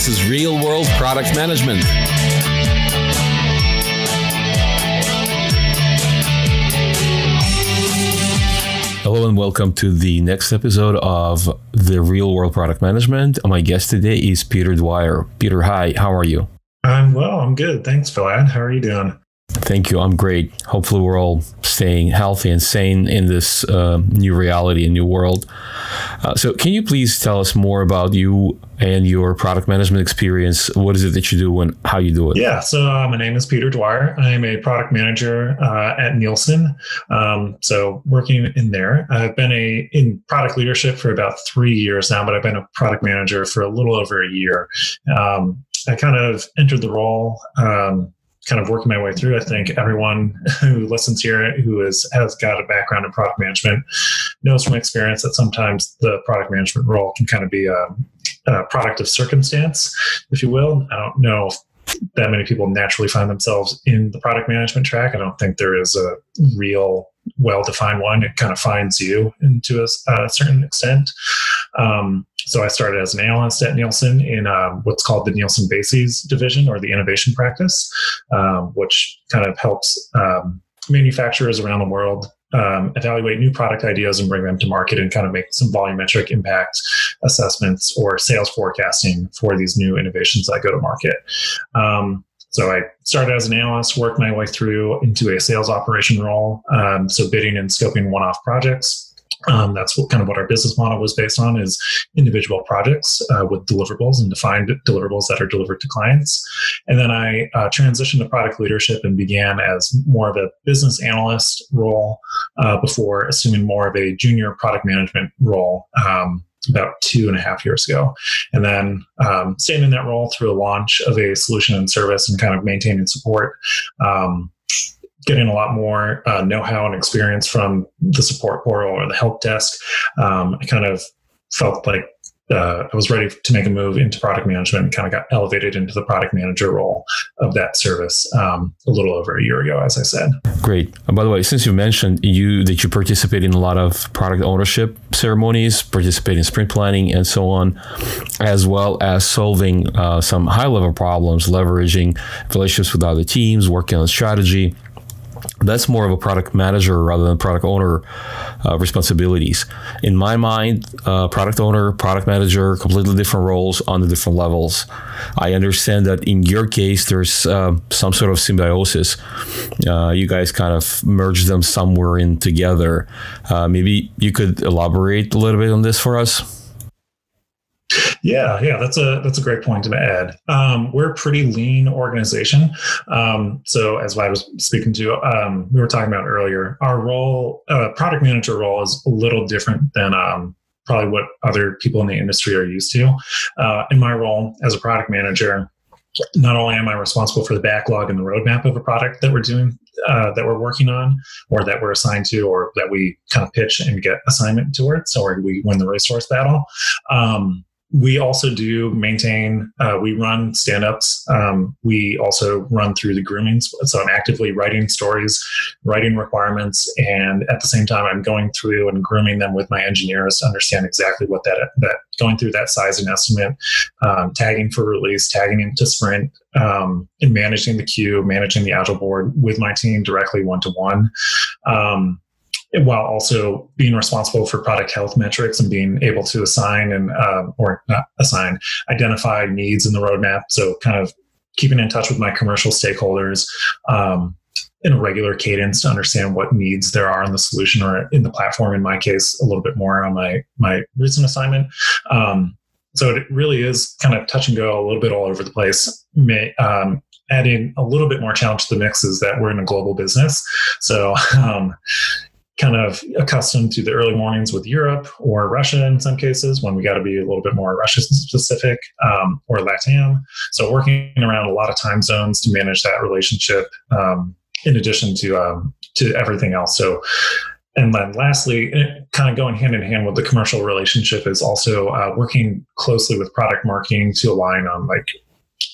is Real World Product Management. Hello and welcome to the next episode of the Real World Product Management. My guest today is Peter Dwyer. Peter, hi, how are you? I'm well. I'm good. Thanks, Vlad. How are you doing? Thank you. I'm great. Hopefully we're all staying healthy and sane in this new reality and new world. So can you please tell us more about you and your product management experience? What is it that you do and how you do it? Yeah. So my name is Peter Dwyer. I'm a product manager at Nielsen. So working in there. I've been in product leadership for about 3 years now, but I've been a product manager for a little over a year. I kind of entered the role kind of working my way through. I think everyone who listens here who has got a background in product management knows from experience that sometimes the product management role can kind of be a product of circumstance, if you will. I don't know if that many people naturally find themselves in the product management track. I don't think there is a real well-defined one. It kind of finds you into a certain extent. So I started as an analyst at Nielsen in what's called the Nielsen Bases division, or the innovation practice, which kind of helps manufacturers around the world evaluate new product ideas and bring them to market and kind of make some volumetric impact assessments or sales forecasting for these new innovations that go to market. So I started as an analyst, worked my way through into a sales operation role. So bidding and scoping one-off projects. That's what our business model was based on, is individual projects with deliverables and defined deliverables that are delivered to clients. And then I transitioned to product leadership and began as more of a business analyst role before assuming more of a junior product management role about 2.5 years ago. And then staying in that role through a launch of a solution and service and kind of maintaining support. Getting a lot more know-how and experience from the support portal or the help desk. I kind of felt like I was ready to make a move into product management and kind of got elevated into the product manager role of that service a little over a year ago, as I said. Great. And by the way, since you mentioned that you participate in a lot of product ownership ceremonies, participate in sprint planning and so on, as well as solving some high-level problems, leveraging relationships with other teams, working on strategy, that's more of a product manager rather than product owner responsibilities. In my mind, product owner, product manager, completely different roles on the different levels. I understand that in your case, there's some sort of symbiosis. You guys kind of merge them somewhere in together. Maybe you could elaborate a little bit on this for us? Yeah, that's a great point to add. We're a pretty lean organization. So as I was speaking to, we were talking about earlier, our role, product manager role, is a little different than probably what other people in the industry are used to. In my role as a product manager, not only am I responsible for the backlog and the roadmap of a product that we're doing, that we're working on, or that we're assigned to, or that we kind of pitch and get assignment towards, or we win the resource battle. We also do maintain, we run stand-ups. We also run through the grooming. So I'm actively writing stories, writing requirements, and at the same time, I'm going through and grooming them with my engineers to understand exactly what that going through that sizing estimate, tagging for release, tagging into sprint, and managing the queue, managing the agile board with my team directly one-to-one. While also being responsible for product health metrics and being able to assign and identify needs in the roadmap. So kind of keeping in touch with my commercial stakeholders in a regular cadence to understand what needs there are in the solution or in the platform. In my case, a little bit more on my recent assignment. So it really is kind of touch and go, a little bit all over the place. Adding a little bit more challenge to the mix is that we're in a global business. So kind of accustomed to the early mornings with Europe or Russia in some cases, when we got to be a little bit more Russia specific, or LATAM. So working around a lot of time zones to manage that relationship, in addition to everything else. So, and then lastly, kind of going hand in hand with the commercial relationship is also working closely with product marketing to align on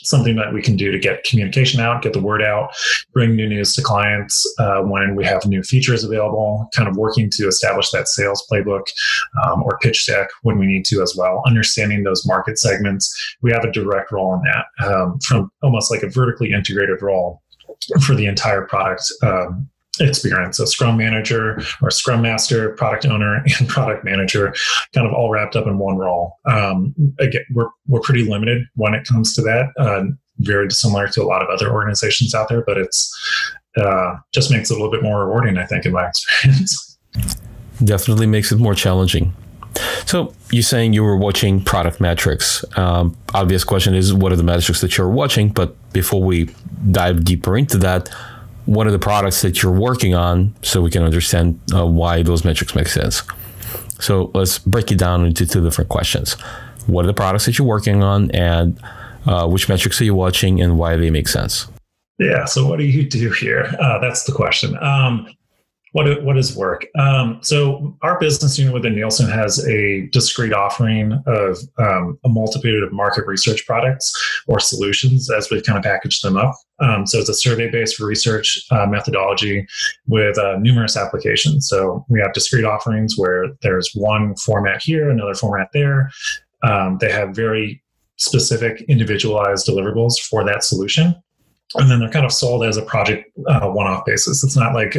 something that we can do to get communication out, get the word out, bring new news to clients when we have new features available, kind of working to establish that sales playbook or pitch deck when we need to as well, understanding those market segments. We have a direct role in that from almost like a vertically integrated role for the entire product experience. So Scrum Manager or Scrum Master, Product Owner, and Product Manager kind of all wrapped up in one role. Again, we're pretty limited when it comes to that, very similar to a lot of other organizations out there, but it's just makes it a little bit more rewarding, I think, in my experience. Definitely makes it more challenging. So you're saying you were watching product metrics. Obvious question is, what are the metrics that you're watching? But before we dive deeper into that, what are the products that you're working on so we can understand why those metrics make sense? So let's break it down into two different questions. What are the products that you're working on, and which metrics are you watching, and why they make sense? Yeah, so what do you do here? That's the question. What is work? So our business unit within Nielsen has a discrete offering of a multitude of market research products or solutions as we've kind of packaged them up. So it's a survey-based research methodology with numerous applications. So we have discrete offerings where there's one format here, another format there. They have very specific individualized deliverables for that solution. And then they're kind of sold as a project one-off basis. It's not like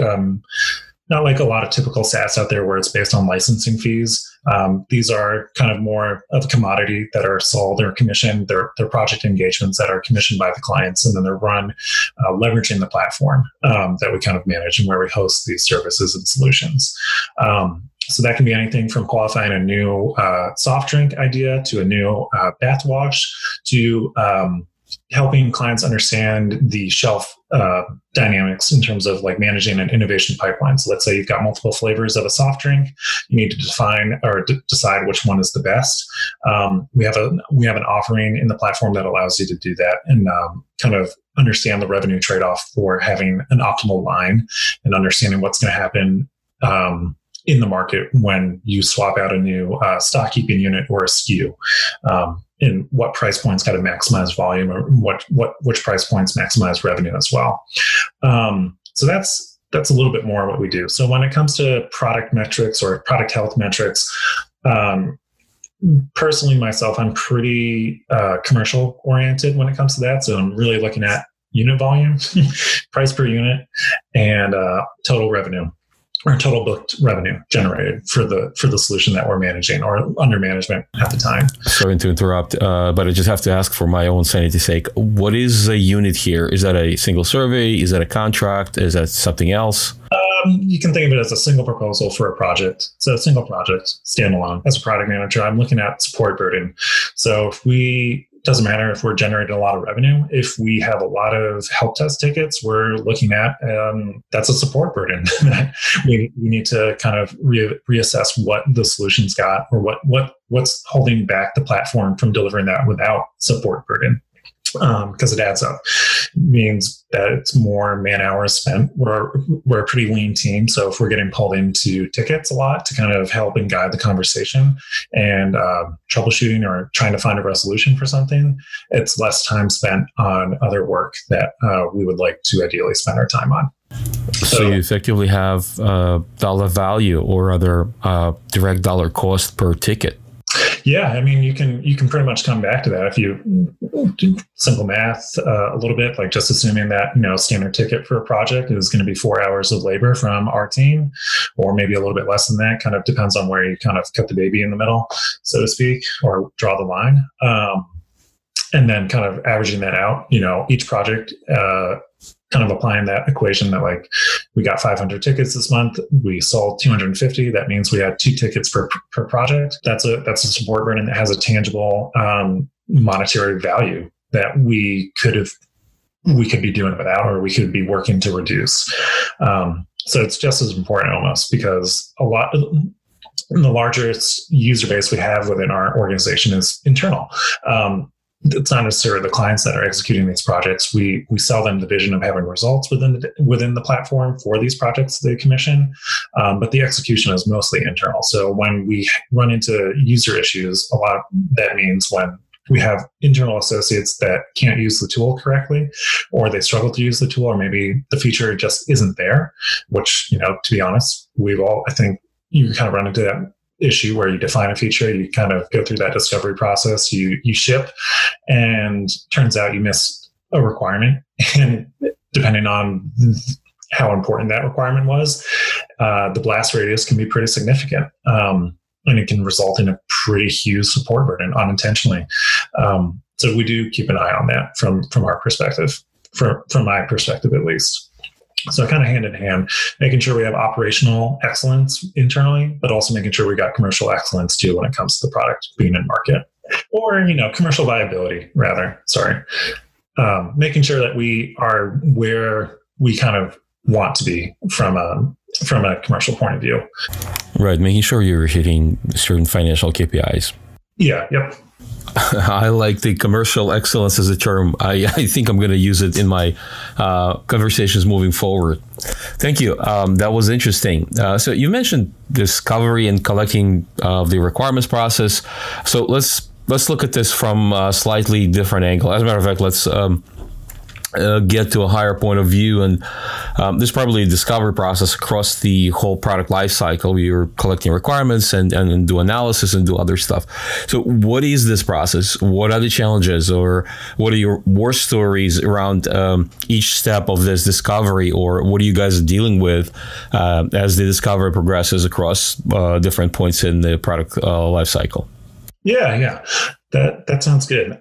a lot of typical SaaS out there where it's based on licensing fees. These are kind of more of a commodity that are sold or commissioned. They're project engagements that are commissioned by the clients, and then they're run leveraging the platform that we kind of manage and where we host these services and solutions. So that can be anything from qualifying a new soft drink idea to a new bath wash to helping clients understand the shelf dynamics in terms of like managing an innovation pipeline. So let's say you've got multiple flavors of a soft drink. You need to define or decide which one is the best. We have an offering in the platform that allows you to do that and kind of understand the revenue trade-off for having an optimal line and understanding what's going to happen in the market when you swap out a new stock keeping unit or a SKU. And what price points got to maximize volume, or which price points maximize revenue as well. So that's a little bit more what we do. So when it comes to product metrics or product health metrics, personally myself, I'm pretty commercial oriented when it comes to that. So I'm really looking at unit volume, price per unit, and total revenue, or total booked revenue generated for the solution that we're managing or under management at the time. Sorry to interrupt, but I just have to ask for my own sanity's sake, what is a unit here? Is that a single survey? Is that a contract? Is that something else? You can think of it as a single proposal for a project. So a single project, standalone. As a product manager, I'm looking at support burden. So doesn't matter if we're generating a lot of revenue. If we have a lot of help desk tickets, we're looking at that's a support burden. we need to kind of reassess what the solution's got, or what's holding back the platform from delivering that without support burden. Because it adds up. It means that it's more man hours spent. We're a pretty lean team, so if we're getting pulled into tickets a lot to kind of help and guide the conversation and troubleshooting or trying to find a resolution for something, it's less time spent on other work that we would like to ideally spend our time on. So you effectively have dollar value or other direct dollar cost per ticket. Yeah, I mean, you can pretty much come back to that if you do simple math a little bit, like just assuming that, standard ticket for a project is going to be 4 hours of labor from our team, or maybe a little bit less than that. Kind of depends on where you kind of cut the baby in the middle, so to speak, or draw the line. And then kind of averaging that out, each project, kind of applying that equation that like we got 500 tickets this month, we sold 250. That means we had 2 tickets per project. That's a support burden that has a tangible monetary value that we could be doing without, or we could be working to reduce. So it's just as important almost, because the largest user base we have within our organization is internal. It's not necessarily the clients that are executing these projects. We sell them the vision of having results within the platform for these projects they commission, but the execution is mostly internal. So when we run into user issues, a lot of that means when we have internal associates that can't use the tool correctly, or they struggle to use the tool, or maybe the feature just isn't there, which, to be honest, I think you kind of run into that issue where you define a feature, you kind of go through that discovery process, you ship, and turns out you missed a requirement. And depending on how important that requirement was, the blast radius can be pretty significant. And it can result in a pretty huge support burden unintentionally. So we do keep an eye on that from our perspective, from my perspective at least. So kind of hand in hand, making sure we have operational excellence internally, but also making sure we got commercial excellence too when it comes to the product being in market, or commercial viability rather. Sorry, making sure that we are where we kind of want to be from a commercial point of view. Right, making sure you're hitting certain financial KPIs. Yeah. Yep. I like the commercial excellence as a term. I think I'm going to use it in my conversations moving forward. Thank you. That was interesting. So you mentioned discovery and collecting the requirements process. So let's look at this from a slightly different angle. As a matter of fact, let's get to a higher point of view. And there's probably a discovery process across the whole product lifecycle. You're collecting requirements and do analysis and do other stuff. So what is this process? What are the challenges, or what are your war stories around each step of this discovery, or what are you guys dealing with as the discovery progresses across different points in the product lifecycle? Yeah. That sounds good.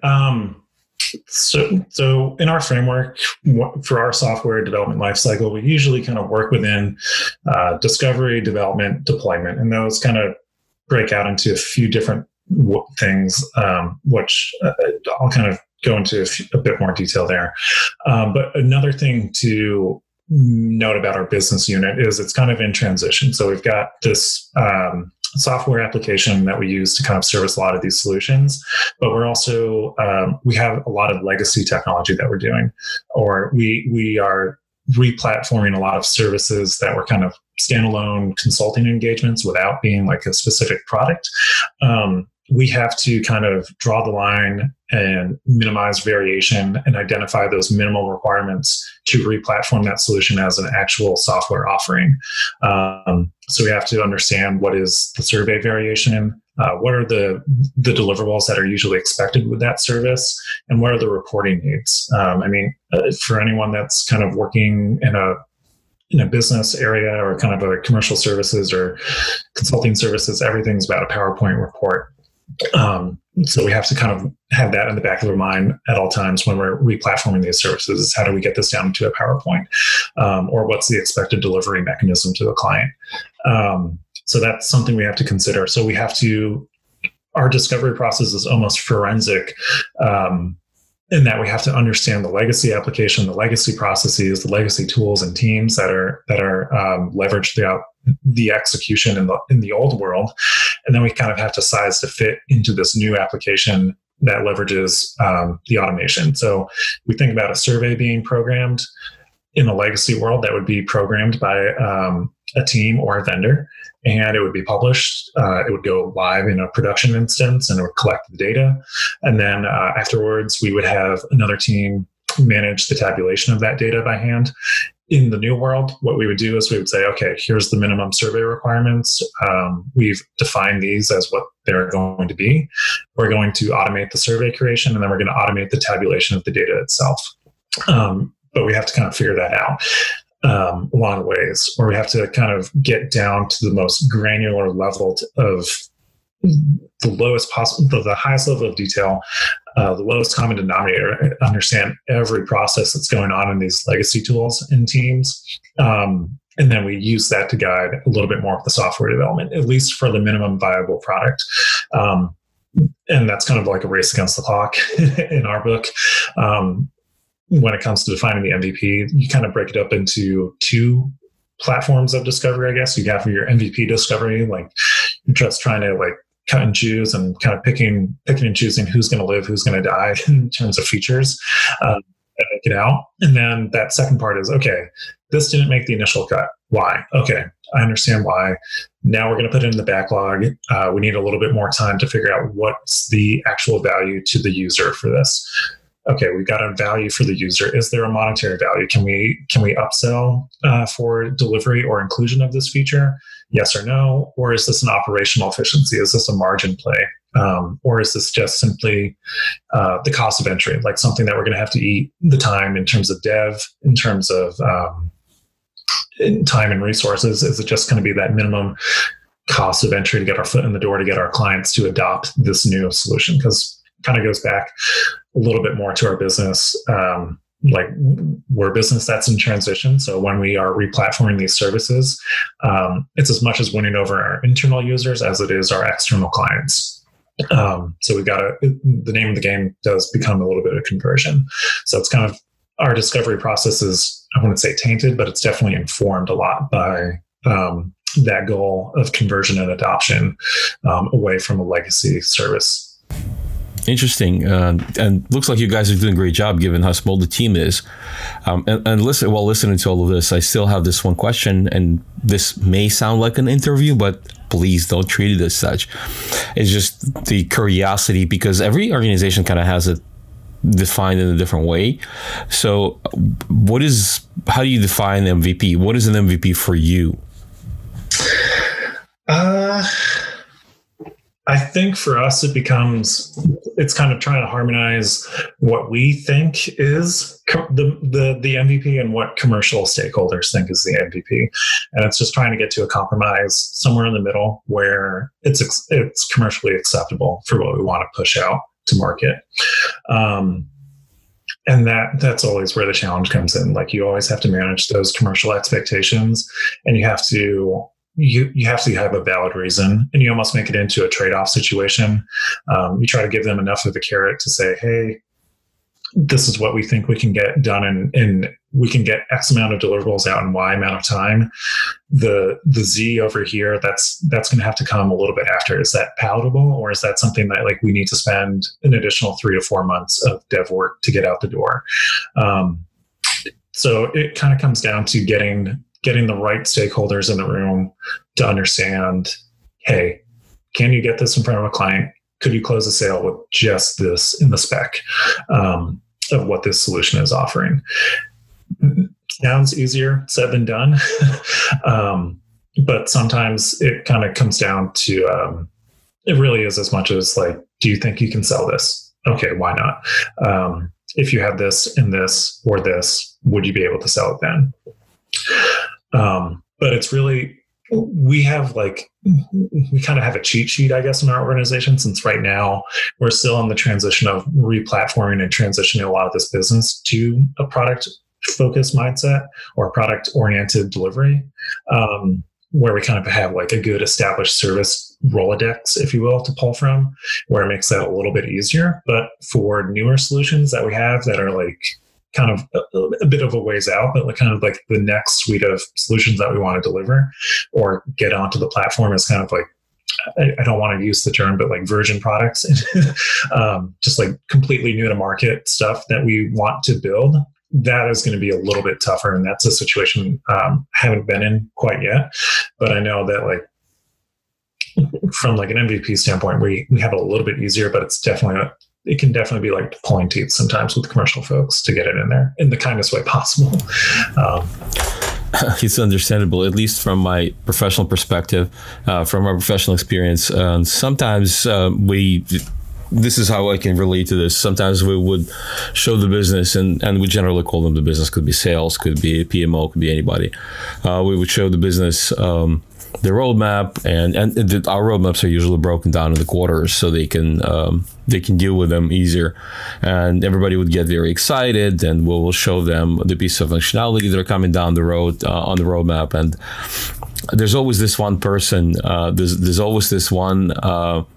So in our framework for our software development lifecycle, we usually kind of work within discovery, development, deployment, and those kind of break out into a few different things, which I'll kind of go into a bit more detail there. But another thing to note about our business unit is it's kind of in transition. So we've got this software application that we use to kind of service a lot of these solutions, but we're also we have a lot of legacy technology that we're doing, or we are replatforming a lot of services that were kind of standalone consulting engagements without being like a specific product. We have to kind of draw the line and minimize variation and identify those minimal requirements to replatform that solution as an actual software offering. So we have to understand what is the survey variation, what are the deliverables that are usually expected with that service, and what are the reporting needs. For anyone that's kind of working in a business area or kind of a commercial services or consulting services, everything's about a PowerPoint report. So we have to kind of have that in the back of our mind at all times when we're replatforming these services. Is how do we get this down to a PowerPoint, or what's the expected delivery mechanism to the client? So that's something we have to consider. So our discovery process is almost forensic, in that we have to understand the legacy application, the legacy processes, the legacy tools and teams that are leveraged throughout the execution in the old world, and then we kind of have to size to fit into this new application that leverages the automation. So we think about a survey being programmed in a legacy world that would be programmed by a team or a vendor, and it would be published. It would go live in a production instance, and it would collect the data. And then afterwards, we would have another team manage the tabulation of that data by hand. In the new world, what we would do is we would say, okay, here's the minimum survey requirements. We've defined these as what they're going to be. We're going to automate the survey creation, and then we're going to automate the tabulation of the data itself. But we have to kind of figure that out along the ways, or we have to kind of get down to the most granular level of the lowest possible, the highest level of detail, the lowest common denominator, understand every process that's going on in these legacy tools and teams. And then we use that to guide a little bit more of the software development, at least for the minimum viable product. And that's kind of like a race against the clock in our book. When it comes to defining the MVP, you kind of break it up into two platforms of discovery, I guess. You have your MVP discovery, like you're just trying to like cut and choose and kind of picking and choosing who's going to live, who's going to die in terms of features that make it out. And then that second part is, okay, this didn't make the initial cut. Why? Okay, I understand why. Now we're going to put it in the backlog. We need a little bit more time to figure out what's the actual value to the user for this. Okay, we've got a value for the user. Is there a monetary value? Can we upsell for delivery or inclusion of this feature? Yes or no? Or is this an operational efficiency? Is this a margin play? Or is this just simply the cost of entry, like something that we're going to have to eat the time in terms of dev, in terms of time and resources? Is it just going to be that minimum cost of entry to get our foot in the door, to get our clients to adopt this new solution? Because it kind of goes back a little bit more to our business. Like, we're a business that's in transition. So when we are replatforming these services, it's as much as winning over our internal users as it is our external clients. So the name of the game does become a little bit of conversion. So it's kind of, our discovery process is, I wouldn't say tainted, but it's definitely informed a lot by that goal of conversion and adoption away from a legacy service. Interesting. And looks like you guys are doing a great job given how small the team is. And listen, while listening to all of this, I still have this one question, and this may sound like an interview, but please don't treat it as such. It's just the curiosity, because every organization kind of has it defined in a different way. So how do you define MVP? What is an MVP for you? I think for us, it's kind of trying to harmonize what we think is the MVP and what commercial stakeholders think is the MVP. And it's just trying to get to a compromise somewhere in the middle where it's commercially acceptable for what we want to push out to market. And that's always where the challenge comes in. Like, you always have to manage those commercial expectations, and you have to have a valid reason, and you almost make it into a trade-off situation. You try to give them enough of a carrot to say, hey, this is what we think we can get done, and we can get X amount of deliverables out in Y amount of time. The Z over here, that's going to have to come a little bit after. Is that palatable, or is that something that, like, we need to spend an additional 3 to 4 months of dev work to get out the door? So it kind of comes down to getting the right stakeholders in the room to understand, hey, can you get this in front of a client? Could you close a sale with just this in the spec of what this solution is offering? Sounds easier said than done. But sometimes it kind of comes down to, it really is as much as, like, do you think you can sell this? Okay, why not? If you have this and this or this, would you be able to sell it then? But it's really, we kind of have a cheat sheet, I guess, in our organization, since right now we're still in the transition of replatforming and transitioning a lot of this business to a product-focused mindset or product-oriented delivery, where we kind of have like a good established service Rolodex, if you will, to pull from, where it makes that a little bit easier. But for newer solutions that we have that are like kind of a bit of a ways out, but like kind of like the next suite of solutions that we want to deliver or get onto the platform is kind of like, I don't want to use the term, but like virgin products, just like completely new to market stuff that we want to build. That is going to be a little bit tougher. And that's a situation I haven't been in quite yet. But I know that like from like an MVP standpoint, we have it a little bit easier, but it can definitely be like pulling teeth sometimes with commercial folks to get it in there in the kindest way possible. It's understandable, at least from my professional perspective, from our professional experience. Sometimes this is how I can relate to this. Sometimes we would show the business, and we generally call them the business, could be sales, could be PMO, could be anybody. We would show the business the roadmap, and our roadmaps are usually broken down into quarters so they can deal with them easier. And everybody would get very excited, and we'll show them the piece of functionality that are coming down the road on the roadmap. And there's always this one person, there's always this one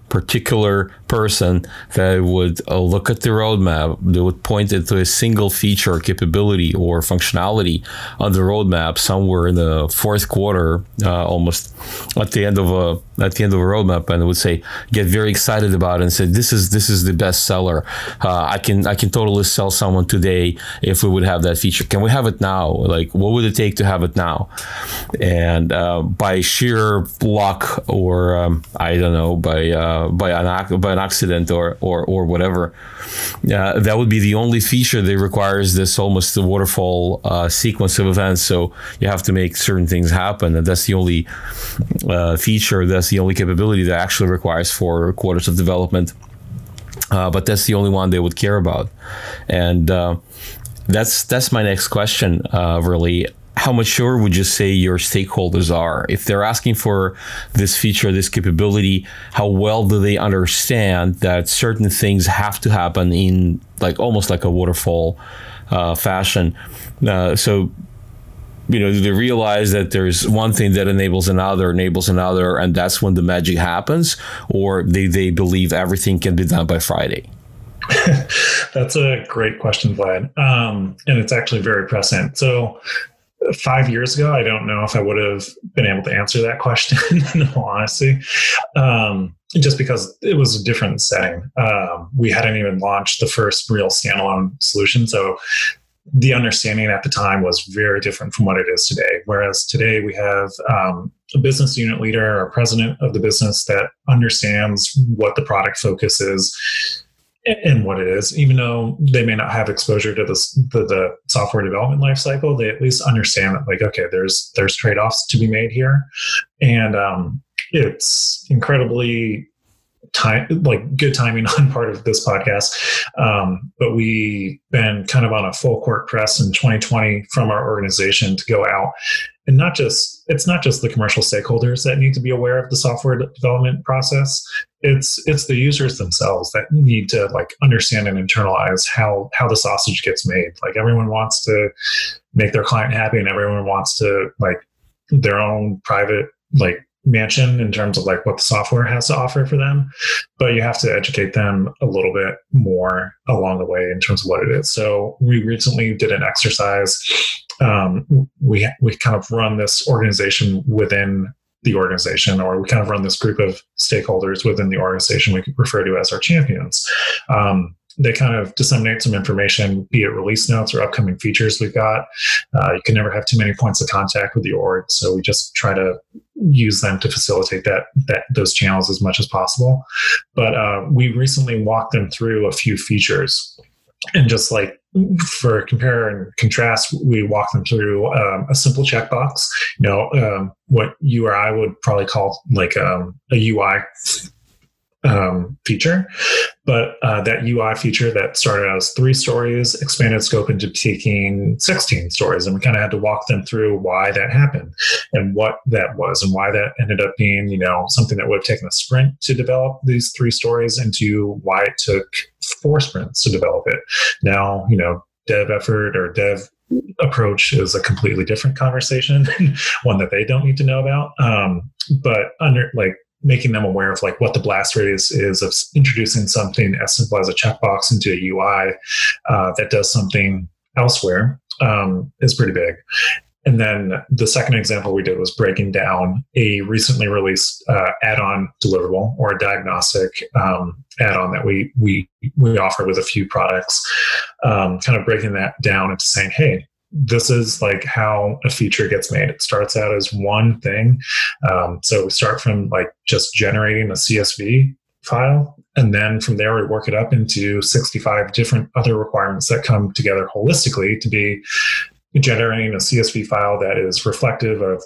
particular person that would look at the roadmap, they would point it to a single feature or capability or functionality on the roadmap somewhere in the fourth quarter, almost at the end of a roadmap, and it would say, get very excited about it and say, this is the best seller. I can totally sell someone today if we would have that feature. Can we have it now? Like, what would it take to have it now? And by sheer luck, or I don't know, by an accident or whatever, that would be the only feature that requires this almost the waterfall sequence of events. So you have to make certain things happen, and that's the only feature, that's the only capability that actually requires 4 quarters of development. But that's the only one they would care about. And that's my next question, really. How mature would you say your stakeholders are? If they're asking for this feature, this capability, how well do they understand that certain things have to happen in almost like a waterfall fashion? So, do they realize that there's one thing that enables another, and that's when the magic happens? Or they believe everything can be done by Friday? That's a great question, Vlad. And it's actually very prescient. So 5 years ago, I don't know if I would have been able to answer that question, in all honesty, just because it was a different setting. We hadn't even launched the first real standalone solution. So the understanding at the time was very different from what it is today. Whereas today we have a business unit leader or president of the business that understands what the product focus is and what it is. Even though they may not have exposure to the software development lifecycle, they at least understand that, okay, there's trade-offs to be made here. And it's incredibly good timing on part of this podcast. But we've been kind of on a full court press in 2020 from our organization to go out, and it's not just the commercial stakeholders that need to be aware of the software development process. It's the users themselves that need to understand and internalize how the sausage gets made. Everyone wants to make their client happy, and everyone wants to their own private mansion in terms of what the software has to offer for them, but you have to educate them a little bit more along the way in terms of what it is. So we recently did an exercise. We kind of run this organization within the organization, or we kind of run this group of stakeholders within the organization we refer to as our champions. They kind of disseminate some information, be it release notes or upcoming features we've got. You can never have too many points of contact with the org, so we just try to use them to facilitate those channels as much as possible. But we recently walked them through a few features, and just for compare and contrast, we walked them through a simple checkbox. What you or I would probably call a UI feature, but that UI feature that started as 3 stories expanded scope into taking 16 stories, and we kind of had to walk them through why that happened and what that was, and why that ended up being something that would have taken a sprint to develop these 3 stories, into why it took 4 sprints to develop it. Now dev effort or dev approach is a completely different conversation, one that they don't need to know about, but making them aware of what the blast radius is of introducing something as simple as a checkbox into a UI that does something elsewhere is pretty big. And then the second example we did was breaking down a recently released add-on deliverable, or a diagnostic add-on that we offer with a few products, kind of breaking that down into saying, hey, this is how a feature gets made. It starts out as one thing. So we start from just generating a CSV file, and then from there we work it up into 65 different other requirements that come together holistically to be generating a CSV file that is reflective of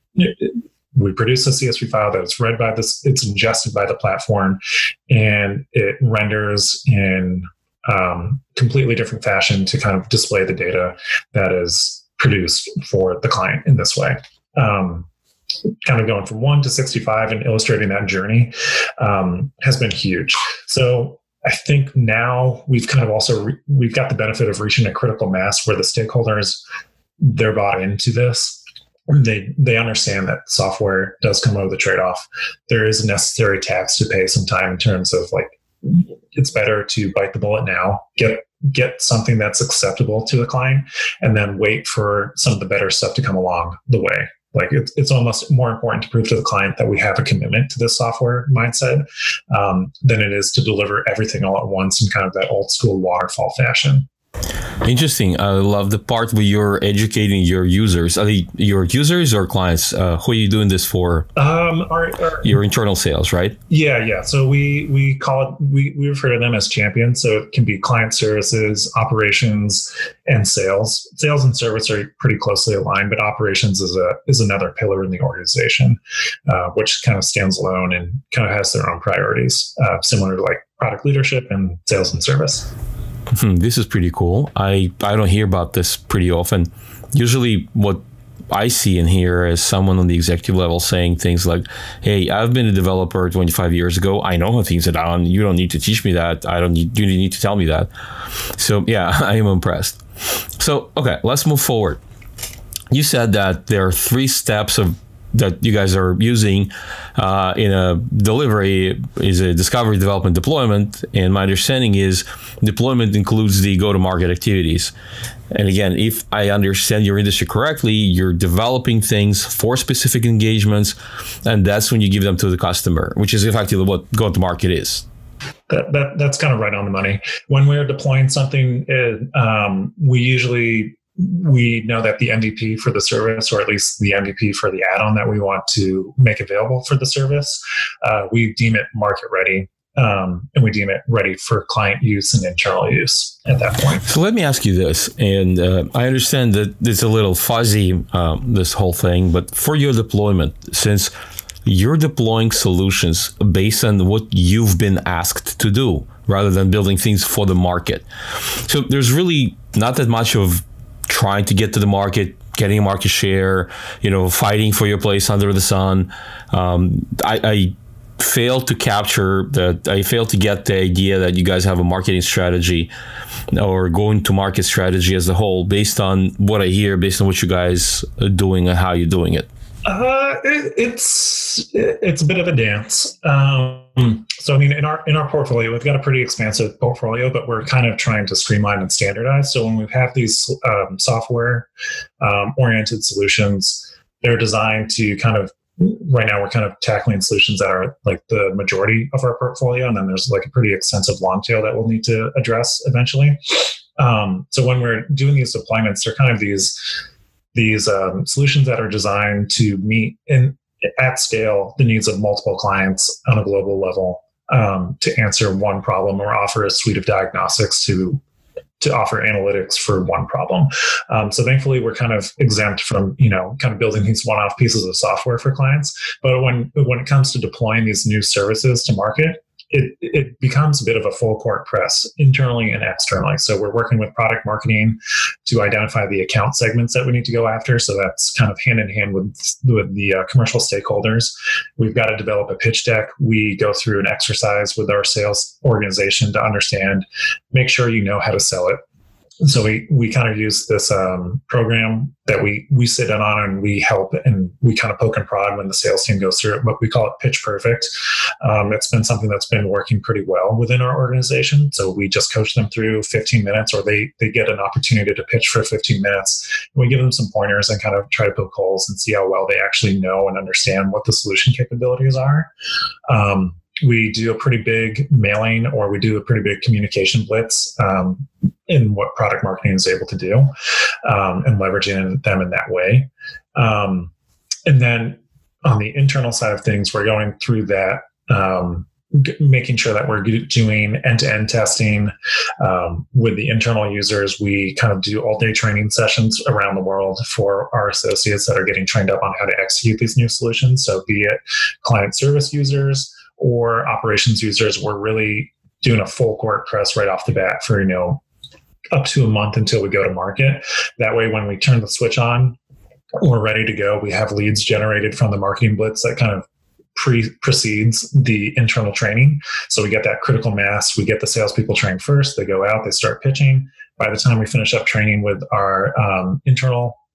we produce a CSV file that is read by it's ingested by the platform, and it renders in completely different fashion to kind of display the data that is produced for the client in this way. Kind of going from 1 to 65 and illustrating that journey has been huge. So I think now we've kind of we've got the benefit of reaching a critical mass where the stakeholders, they're bought into this. they understand that software does come with a trade-off. There is a necessary tax to pay sometime in terms of like, it's better to bite the bullet now, get something that's acceptable to the client, and then wait for some of the better stuff to come along the way. Like it's almost more important to prove to the client that we have a commitment to this software mindset than it is to deliver everything all at once in kind of that old school waterfall fashion. Interesting. I love the part where you're educating your users. Are they your users or clients? Who are you doing this for? Your internal sales, right? Yeah. So we call it, we refer to them as champions. So it can be client services, operations, and sales. Sales and service are pretty closely aligned, but operations is another pillar in the organization, which kind of stands alone and kind of has their own priorities, similar to like product leadership and sales and service. This is pretty cool. I don't hear about this pretty often. Usually what I see and hear is someone on the executive level saying things like, hey, I've been a developer 25 years ago. I know how things are done. You don't need to teach me that. You need to tell me that. So yeah, I am impressed. So, okay, let's move forward. You said that there are 3 steps that you guys are using in a delivery is a discovery, development, deployment. And my understanding is deployment includes the go-to-market activities. And again, if I understand your industry correctly, you're developing things for specific engagements, and that's when you give them to the customer, which is effectively what go-to-market is. That's kind of right on the money. When we're deploying something, we know that the MVP for the service, or at least the MVP for the add-on that we want to make available for the service, we deem it market ready, and we deem it ready for client use and internal use at that point. So let me ask you this, and I understand that it's a little fuzzy, this whole thing, but for your deployment, since you're deploying solutions based on what you've been asked to do, rather than building things for the market. So there's really not that much of trying to get to the market, getting a market share, fighting for your place under the sun. I failed to capture that. I failed to get the idea that you guys have a marketing strategy or going to market strategy as a whole, based on what I hear, based on what you guys are doing and how you're doing it. It's a bit of a dance. So I mean, in our portfolio, we've got a pretty expansive portfolio, but we're kind of trying to streamline and standardize. So when we have these software oriented solutions, they're designed to kind of, right now we're kind of tackling solutions that are like the majority of our portfolio, and then there's like a pretty extensive long tail that we'll need to address eventually. So when we're doing these deployments, they're kind of these solutions that are designed to meet at scale the needs of multiple clients on a global level, to answer one problem or offer a suite of diagnostics to offer analytics for one problem. So thankfully, we're kind of exempt from kind of building these one-off pieces of software for clients. But when it comes to deploying these new services to market, it becomes a bit of a full court press internally and externally. So we're working with product marketing to identify the account segments that we need to go after. So that's kind of hand in hand with the commercial stakeholders. We've got to develop a pitch deck. We go through an exercise with our sales organization to understand, make sure you know how to sell it. So we kind of use this program that we sit in on, and we help, and we kind of poke and prod when the sales team goes through it. But we call it Pitch Perfect. It's been something that's been working pretty well within our organization. So we just coach them through 15 minutes, or they get an opportunity to pitch for 15 minutes. We give them some pointers and kind of try to poke holes and see how well they actually know and understand what the solution capabilities are. We do a pretty big mailing, or we do a pretty big communication blitz in what product marketing is able to do, and leveraging them in that way. And then on the internal side of things, we're going through that, making sure that we're doing end-to-end testing with the internal users. We kind of do all-day training sessions around the world for our associates that are getting trained up on how to execute these new solutions. So be it client service users or operations users, we're really doing a full court press right off the bat for, up to a month until we go to market. That way, when we turn the switch on, we're ready to go. We have leads generated from the marketing blitz that kind of precedes the internal training. So we get that critical mass. We get the salespeople trained first. They go out, they start pitching. By the time we finish up training with our internal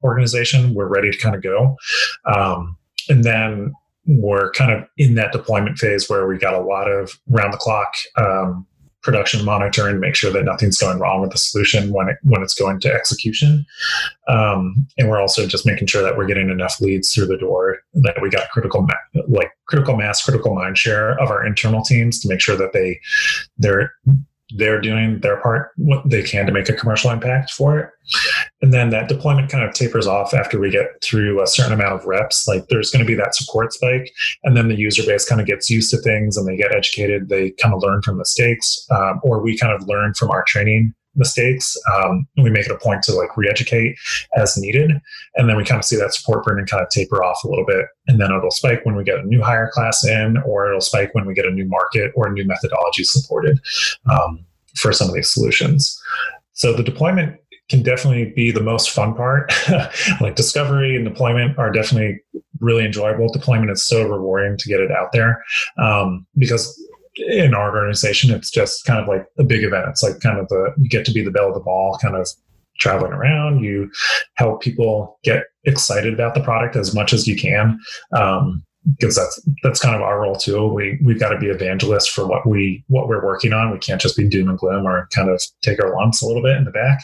organization, we're ready to kind of go. And then we're kind of in that deployment phase where we got a lot of round the clock production monitoring, make sure that nothing's going wrong with the solution when it's going to execution. And we're also just making sure that we're getting enough leads through the door, that we got critical mass, critical mind share of our internal teams to make sure that they're doing their part, what they can to make a commercial impact for it. And then that deployment kind of tapers off after we get through a certain amount of reps. Like there's going to be that support spike, and then the user base kind of gets used to things and they get educated. They kind of learn from mistakes, or we kind of learn from our training mistakes. And we make it a point to like re-educate as needed. And then we kind of see that support burden kind of taper off a little bit. And then it'll spike when we get a new hire class in, or it'll spike when we get a new market or a new methodology supported for some of these solutions. So the deployment can definitely be the most fun part. Like discovery and deployment are definitely really enjoyable. Deployment is so rewarding to get it out there, because in our organization, it's just kind of like a big event. It's like kind of you get to be the belle of the ball, kind of traveling around. You help people get excited about the product as much as you can, because that's kind of our role too. We've got to be evangelists for what we're working on. We can't just be doom and gloom or kind of take our lumps a little bit in the back.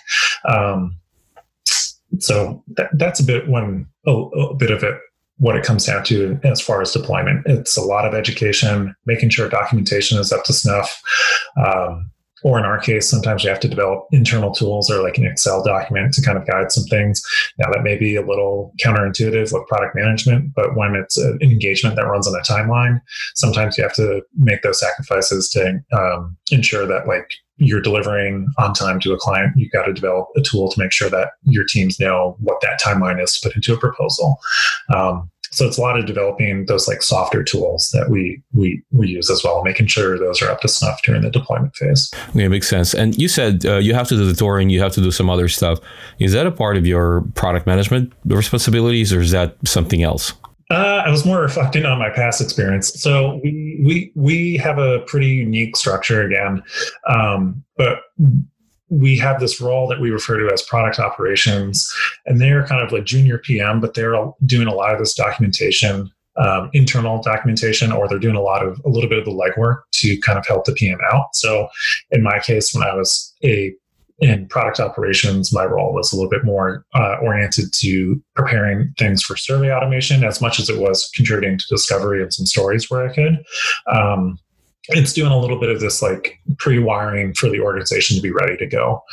So that's a bit of it. What it comes down to as far as deployment, it's a lot of education, making sure documentation is up to snuff. Or in our case, sometimes you have to develop internal tools or like an Excel document to kind of guide some things. Now that may be a little counterintuitive with product management, but when it's an engagement that runs on a timeline, sometimes you have to make those sacrifices to ensure that like you're delivering on time to a client. You've got to develop a tool to make sure that your teams know what that timeline is to put into a proposal. So it's a lot of developing those like softer tools that we use as well, making sure those are up to snuff during the deployment phase. Yeah, makes sense. And you said you have to do the touring, you have to do some other stuff. Is that a part of your product management responsibilities, or is that something else? I was more reflecting on my past experience. So we have a pretty unique structure again, but we have this role that we refer to as product operations, and they're kind of like junior PM, but they're doing a lot of this documentation, internal documentation, or they're doing a little bit of the legwork to kind of help the PM out. So in my case, when I was in product operations, my role was a little bit more oriented to preparing things for survey automation as much as it was contributing to discovery and some stories where I could. It's doing a little bit of this like pre-wiring for the organization to be ready to go.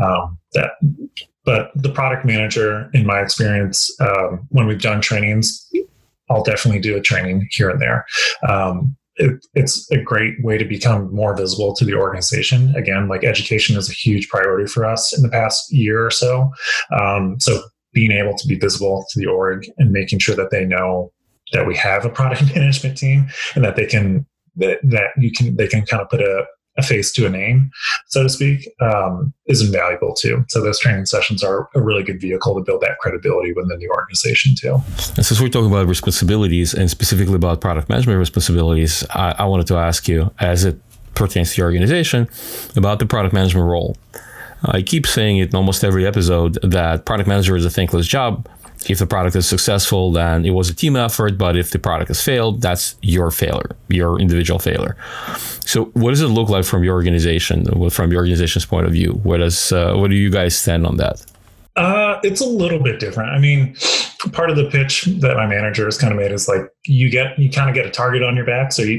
But the product manager, in my experience, when we've done trainings, I'll definitely do a training here and there. It's a great way to become more visible to the organization. Again, like education is a huge priority for us in the past year or so. So being able to be visible to the org and making sure that they know that we have a product management team and that they can kind of put a face to a name, so to speak, is invaluable too. So those training sessions are a really good vehicle to build that credibility within the organization too. And since we're talking about responsibilities and specifically about product management responsibilities, I wanted to ask you, as it pertains to your organization, about the product management role. I keep saying it in almost every episode that product manager is a thankless job. If the product is successful, then it was a team effort. But if the product has failed, that's your failure, your individual failure. So what does it look like from your organization, from your organization's point of view? What do you guys stand on that? It's a little bit different. I mean, part of the pitch that my manager has kind of made is like, you kind of get a target on your back. So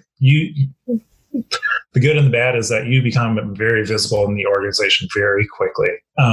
the good and the bad is that you become very visible in the organization very quickly.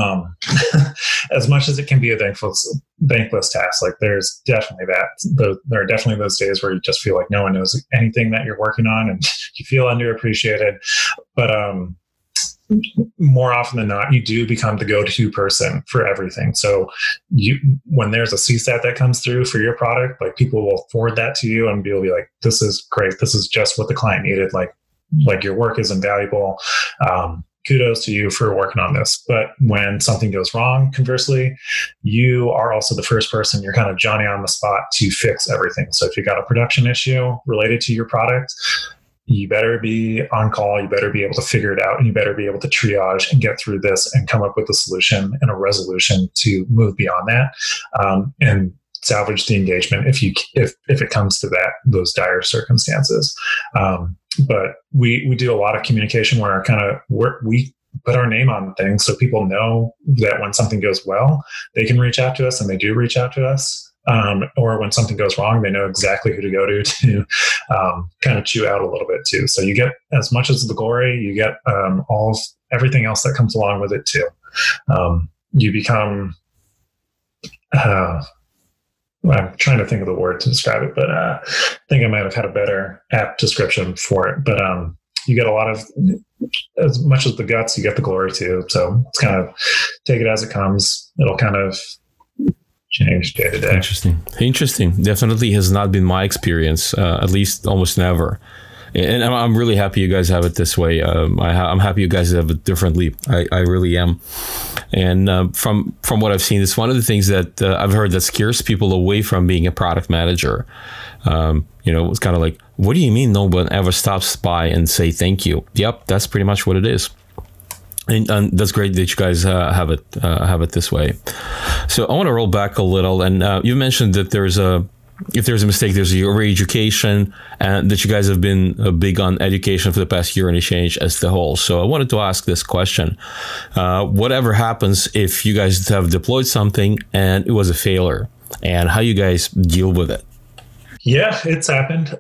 As much as it can be a thankless task, like there's definitely that. There are definitely those days where you just feel like no one knows anything that you're working on and you feel underappreciated. But more often than not, you do become the go-to person for everything. So when there's a CSAT that comes through for your product, like people will forward that to you and you'll be like, this is great. This is just what the client needed. Like your work is invaluable. Kudos to you for working on this. But when something goes wrong, conversely, you are also the first person. You're kind of Johnny on the spot to fix everything. So if you got a production issue related to your product, you better be on call, you better be able to figure it out, and you better be able to triage and get through this and come up with a solution and a resolution to move beyond that, and salvage the engagement if it comes to those dire circumstances. But we do a lot of communication where we put our name on things so people know that when something goes well, they can reach out to us, and they do reach out to us. Or when something goes wrong, they know exactly who to go to kind of chew out a little bit too. So you get as much as the glory, you get everything else that comes along with it too. You become, I'm trying to think of the word to describe it, but I think I might have had a better apt description for it. But you get a lot of, as much as the guts, you get the glory too. So it's kind of take it as it comes. It'll kind of change day to day. Interesting. Definitely has not been my experience, at least almost never. And I'm really happy you guys have it this way. I'm happy you guys have it differently. I really am. And from what I've seen, it's one of the things that I've heard that scares people away from being a product manager. It's kind of like, what do you mean no one ever stops by and say thank you? Yep, that's pretty much what it is. And that's great that you guys have it this way. So I want to roll back a little, and you mentioned that if there's a mistake, there's your re-education, and that you guys have been big on education for the past year and a change as the whole. So I wanted to ask this question: whatever happens if you guys have deployed something and it was a failure, and how you guys deal with it? Yeah, it's happened.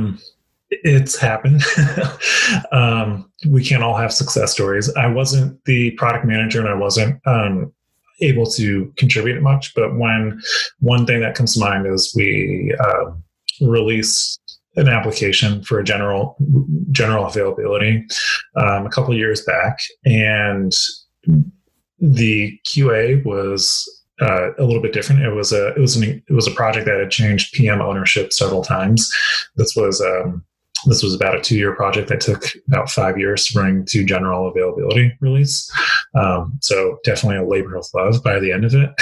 We can't all have success stories. I wasn't the product manager, and I wasn't able to contribute much. But one thing that comes to mind is we released an application for a general availability a couple of years back, and the QA was a little bit different. It was a project that had changed PM ownership several times. This was about a 2-year project that took about 5 years to bring to general availability release. So definitely a labor of love by the end of it.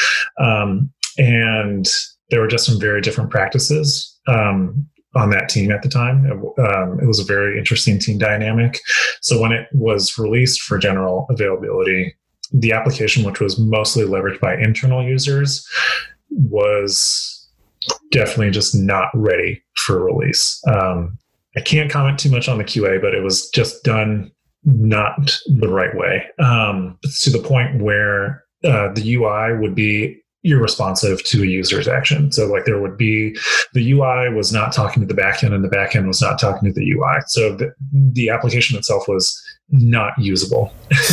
And there were just some very different practices on that team at the time. It was a very interesting team dynamic. So when it was released for general availability, the application, which was mostly leveraged by internal users, was definitely just not ready for release. I can't comment too much on the QA, but it was just done not the right way, to the point where the UI would be irresponsive to a user's action. So like there would be, the UI was not talking to the backend, and the backend was not talking to the UI. So the application itself was not usable.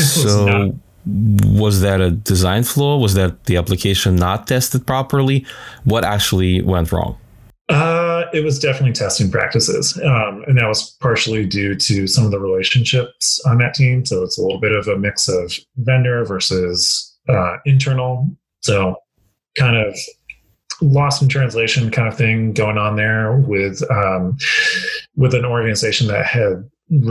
Was that a design flaw? Was that the application not tested properly? What actually went wrong? It was definitely testing practices. And that was partially due to some of the relationships on that team. So it's a little bit of a mix of vendor versus internal. So kind of lost in translation kind of thing going on there with an organization that had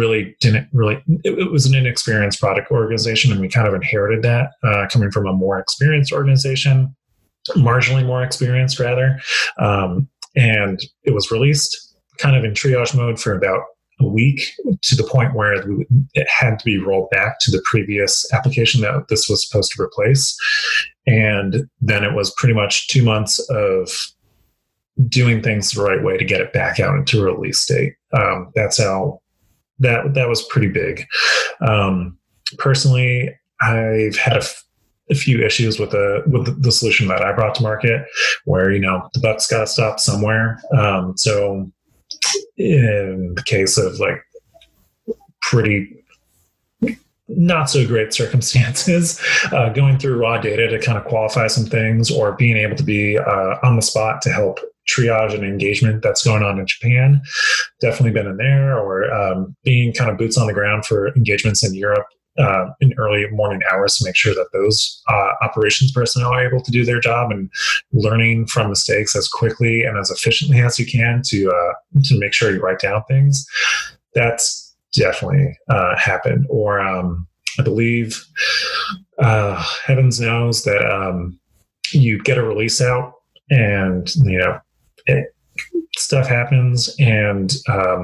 it was an inexperienced product organization, and we kind of inherited that coming from a more experienced organization, marginally more experienced rather. And it was released kind of in triage mode for about a week, to the point where it had to be rolled back to the previous application that this was supposed to replace. And then it was pretty much 2 months of doing things the right way to get it back out into release state. That's how that was pretty big. Personally, I've had a few issues with the solution that I brought to market, where the buck's got to stop somewhere. So in the case of like pretty not so great circumstances, going through raw data to kind of qualify some things, or being able to be on the spot to help triage and engagement that's going on in Japan, definitely been in there, or being kind of boots on the ground for engagements in Europe in early morning hours to make sure that those operations personnel are able to do their job, and learning from mistakes as quickly and as efficiently as you can to make sure you write down things. That's definitely happened. Or I believe heavens knows that you get a release out, and stuff happens, and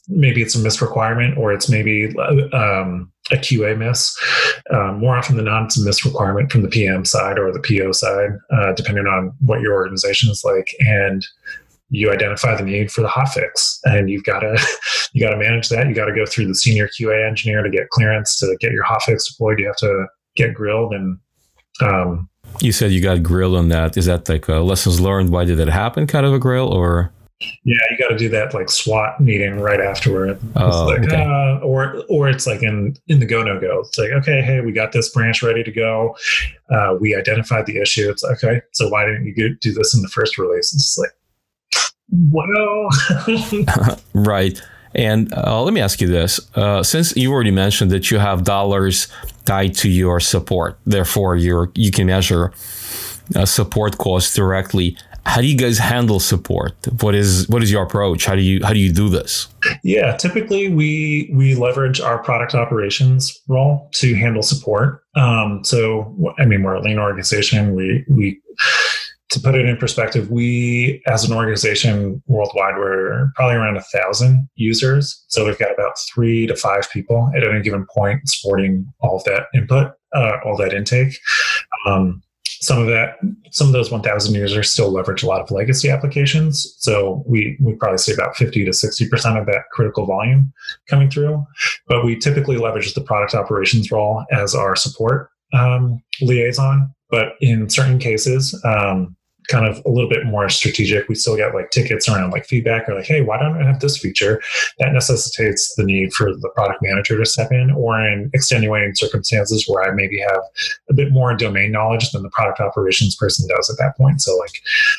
maybe it's a misrequirement, or it's maybe a QA miss. More often than not, it's a misrequirement from the PM side or the PO side, depending on what your organization is like. And you identify the need for the hotfix, and you got to manage that. You got to go through the senior QA engineer to get clearance to get your hotfix deployed. You have to get grilled. And you said you got grilled on that. Is that like a lessons learned? Why did that happen? Kind of a grill, or? Yeah, you got to do that like SWAT meeting right afterward. Oh, it's like, okay. or it's like in the go no go. It's like, okay, hey, we got this branch ready to go. We identified the issue. It's okay. So why didn't you do this in the first release? It's like, well, right. And let me ask you this: since you already mentioned that you have dollars tied to your support, therefore you can measure support costs directly. How do you guys handle support? What is your approach? How do you do this? Yeah, typically we leverage our product operations role to handle support. So I mean, we're a lean organization. We to put it in perspective, we as an organization worldwide, we're probably around 1,000 users. So we've got about 3 to 5 people at any given point supporting all of that input, all that intake. Some of those 1,000 users still leverage a lot of legacy applications. So we probably see about 50 to 60% of that critical volume coming through. But we typically leverage the product operations role as our support liaison. But in certain cases, kind of a little bit more strategic, we still get like tickets around like feedback, or like, hey, why don't I have this feature? That necessitates the need for the product manager to step in, or in extenuating circumstances where I maybe have a bit more domain knowledge than the product operations person does at that point. So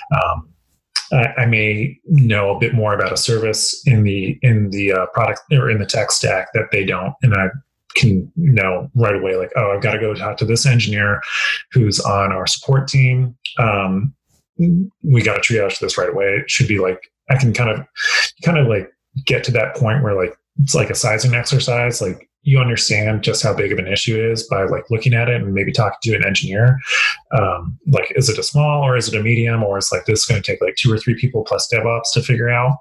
like, I may know a bit more about a service in the product or in the tech stack that they don't, and I can know right away, like, oh, I've got to go talk to this engineer who's on our support team. We got to triage this right away. It should be like, I can kind of like get to that point where like, it's like a sizing exercise. Like you understand just how big of an issue is by like looking at it and maybe talking to an engineer. Like, is it a small or is it a medium, or is like this going to take like 2 or 3 people plus DevOps to figure out?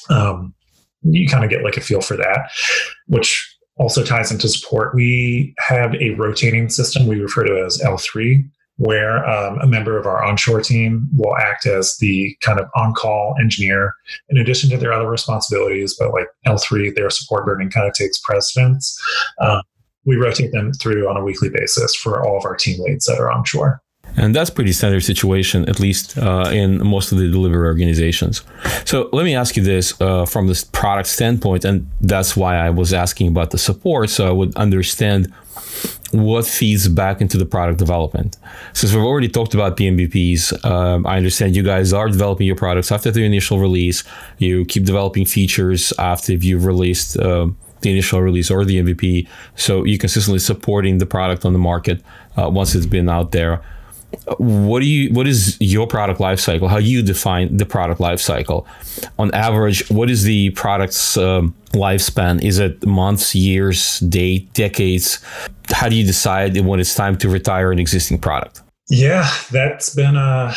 You kind of get like a feel for that, which also ties into support. We have a rotating system we refer to as L3, where a member of our onshore team will act as the kind of on-call engineer in addition to their other responsibilities. But like L3, their support burden kind of takes precedence. We rotate them through on a weekly basis for all of our team leads that are onshore. And that's pretty standard situation, at least in most of the delivery organizations. So let me ask you this from this product standpoint, and that's why I was asking about the support, so I would understand what feeds back into the product development. Since we've already talked about PMVPs, I understand you guys are developing your products after the initial release. You keep developing features after you've released the initial release or the MVP. So you're consistently supporting the product on the market once it's been out there. What is your product lifecycle? How do you define the product lifecycle? On average, what is the product's lifespan? Is it months, years, decades? How do you decide when it's time to retire an existing product? Yeah, that's been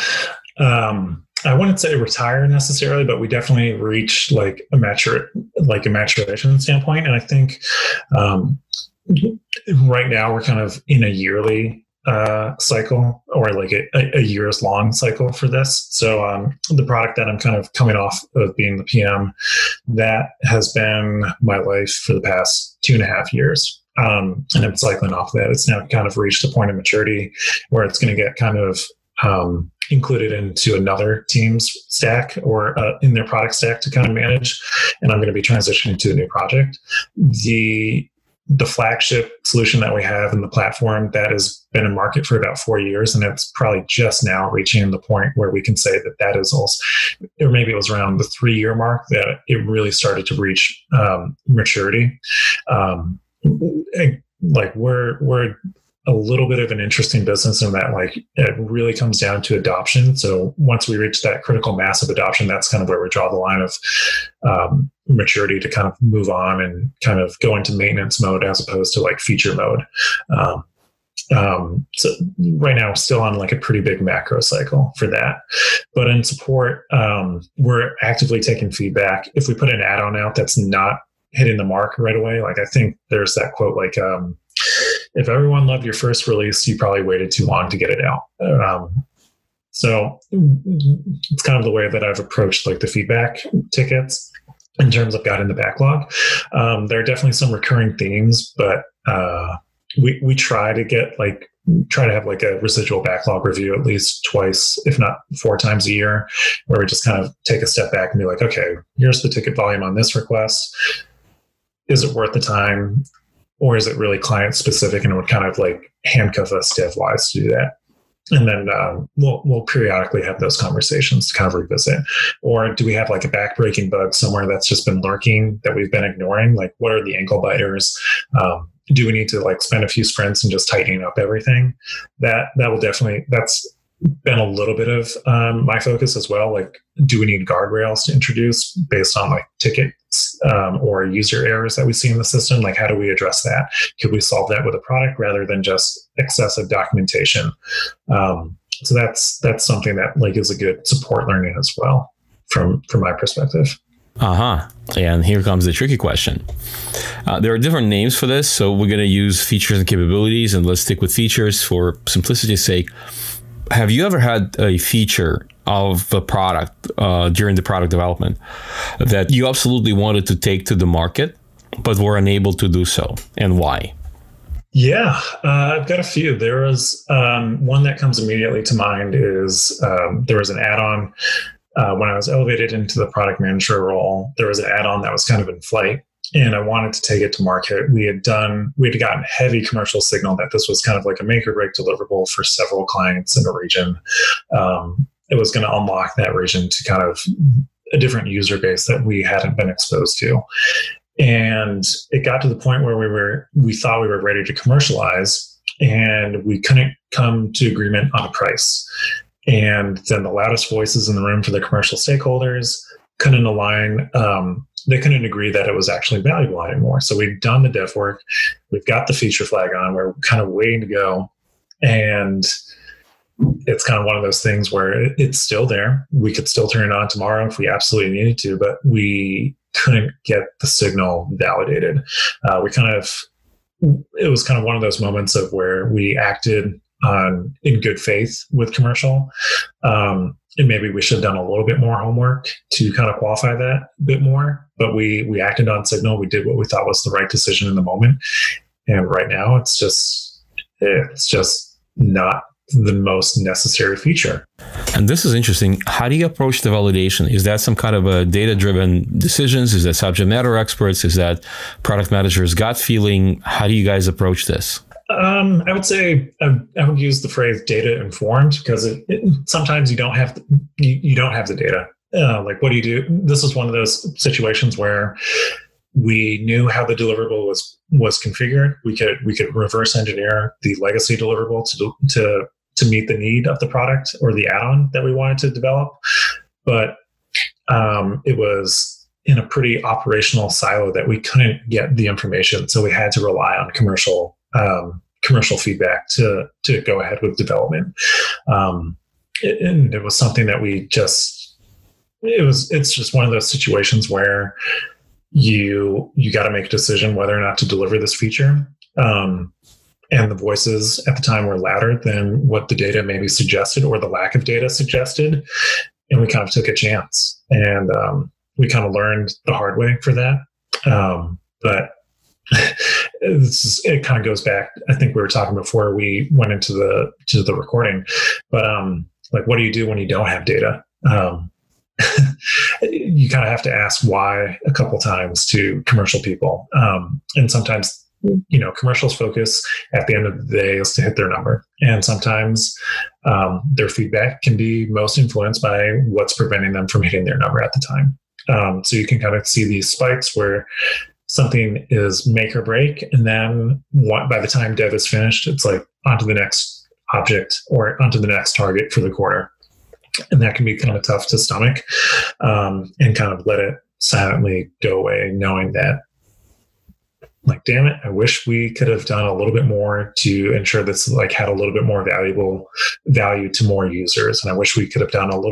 I wouldn't say retire necessarily, but we definitely reached like a maturation standpoint. And I think right now we're kind of in a yearly cycle, or like a years long cycle for this. So the product that I'm kind of coming off of being the PM, that has been my life for the past 2.5 years. And I'm cycling off that. It's now kind of reached a point of maturity where it's going to get kind of included into another team's stack or in their product stack to kind of manage. And I'm going to be transitioning to a new project. The flagship solution that we have in the platform that has been in market for about 4 years, and it's probably just now reaching the point where we can say that is also, or maybe it was around the 3-year mark that it really started to reach maturity. Like we're a little bit of an interesting business in that like it really comes down to adoption. So once we reach that critical mass of adoption, that's kind of where we draw the line of maturity to kind of move on and kind of go into maintenance mode as opposed to like feature mode. So right now we're still on like a pretty big macro cycle for that. But in support, we're actively taking feedback. If we put an add-on out that's not hitting the mark right away. Like I think there's that quote, like, if everyone loved your first release, you probably waited too long to get it out. So it's kind of the way that I've approached like the feedback tickets in terms of got in the backlog. There are definitely some recurring themes, but we try to have like a residual backlog review at least twice, if not 4 times a year, where we just kind of take a step back and be like, okay, here's the ticket volume on this request. Is it worth the time? Or is it really client specific and it would kind of like handcuff us dev-wise to do that? And then we'll periodically have those conversations to kind of revisit. Or do we have like a backbreaking bug somewhere that's just been lurking that we've been ignoring? Like what are the ankle biters? Do we need to like spend a few sprints and just tightening up everything? That will definitely, that's been a little bit of my focus as well. Like, do we need guardrails to introduce based on like tickets or user errors that we see in the system? Like, how do we address that? Could we solve that with a product rather than just excessive documentation? So that's something that like is a good support learning as well from my perspective. And here comes the tricky question. There are different names for this, so we're going to use features and capabilities, and let's stick with features for simplicity's sake. Have you ever had a feature of a product during the product development that you absolutely wanted to take to the market, but were unable to do so, and why? Yeah, I've got a few. There was one that comes immediately to mind is there was an add-on when I was elevated into the product manager role. There was an add-on that was kind of in flight, and I wanted to take it to market. We had gotten heavy commercial signal that this was kind of like a make or break deliverable for several clients in a region. It was going to unlock that region to kind of a different user base that we hadn't been exposed to. And it got to the point where we thought we were ready to commercialize, and we couldn't come to agreement on a price. And then the loudest voices in the room for the commercial stakeholders couldn't align. They couldn't agree that it was actually valuable anymore. So we've done the dev work. We've got the feature flag on. We're kind of waiting to go. And it's kind of one of those things where it's still there. We could still turn it on tomorrow if we absolutely needed to, but we couldn't get the signal validated. It was kind of one of those moments of where we acted in good faith with commercial. And maybe we should have done a little bit more homework to kind of qualify that a bit more, but we acted on signal. We did what we thought was the right decision in the moment. And right now it's just not the most necessary feature. And this is interesting. How do you approach the validation? Is that some kind of a data-driven decisions? Is that subject matter experts? Is that product managers' gut feeling? How do you guys approach this? I would say I would use the phrase data informed, because sometimes you don't have the data. Like, what do you do? This is one of those situations where we knew how the deliverable was configured. We could reverse engineer the legacy deliverable to meet the need of the product or the add-on that we wanted to develop, but it was in a pretty operational silo that we couldn't get the information, so we had to rely on commercial feedback to go ahead with development. And it was something that it's just one of those situations where you got to make a decision whether or not to deliver this feature. And the voices at the time were louder than what the data maybe suggested, or the lack of data suggested. And we kind of took a chance, and we kind of learned the hard way for that. But it kind of goes back. I think we were talking before we went into the recording, but like, what do you do when you don't have data? You kind of have to ask why a couple times to commercial people, and sometimes commercials focus at the end of the day is to hit their number, and sometimes their feedback can be most influenced by what's preventing them from hitting their number at the time. So you can kind of see these spikes where something is make or break, and then by the time dev is finished, it's like onto the next object or onto the next target for the quarter. And that can be kind of tough to stomach, and kind of let it silently go away, knowing that, like, damn it, I wish we could have done a little bit more to ensure this like had a little bit more value to more users. And I wish we could have done a little bit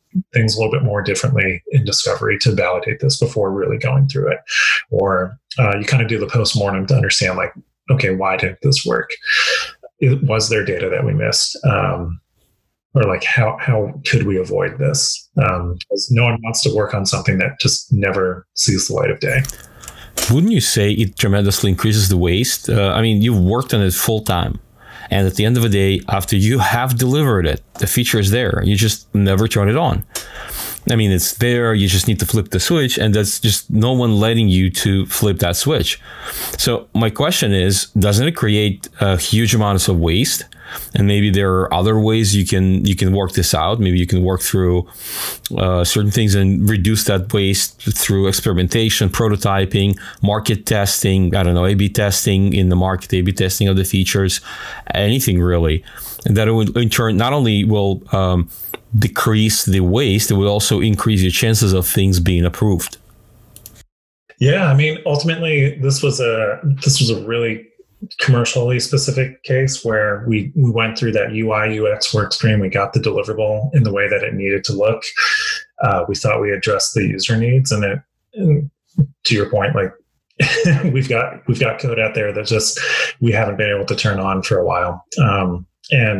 things a little bit more differently in discovery to validate this before really going through it. Or you kind of do the postmortem to understand, like, okay, why didn't this work? Was there data that we missed? Or like, how could we avoid this? Because no one wants to work on something that just never sees the light of day. Wouldn't you say it tremendously increases the waste? I mean, you've worked on it full time. And at the end of the day, after you have delivered it, the feature is there. You just never turn it on. I mean, it's there. You just need to flip the switch, and that's just no one letting you to flip that switch. So my question is, doesn't it create huge amounts of waste? And maybe there are other ways you can work this out. Maybe you can work through certain things and reduce that waste through experimentation, prototyping, market testing, I don't know, A/B testing in the market, A/B testing of the features, anything really. And that it would, in turn, not only will decrease the waste, it will also increase your chances of things being approved. Yeah, I mean, ultimately, this was a really commercially specific case where we went through that UI UX work stream. We got the deliverable in the way that it needed to look. We thought we addressed the user needs, and to your point, like we've got code out there that just we haven't been able to turn on for a while, and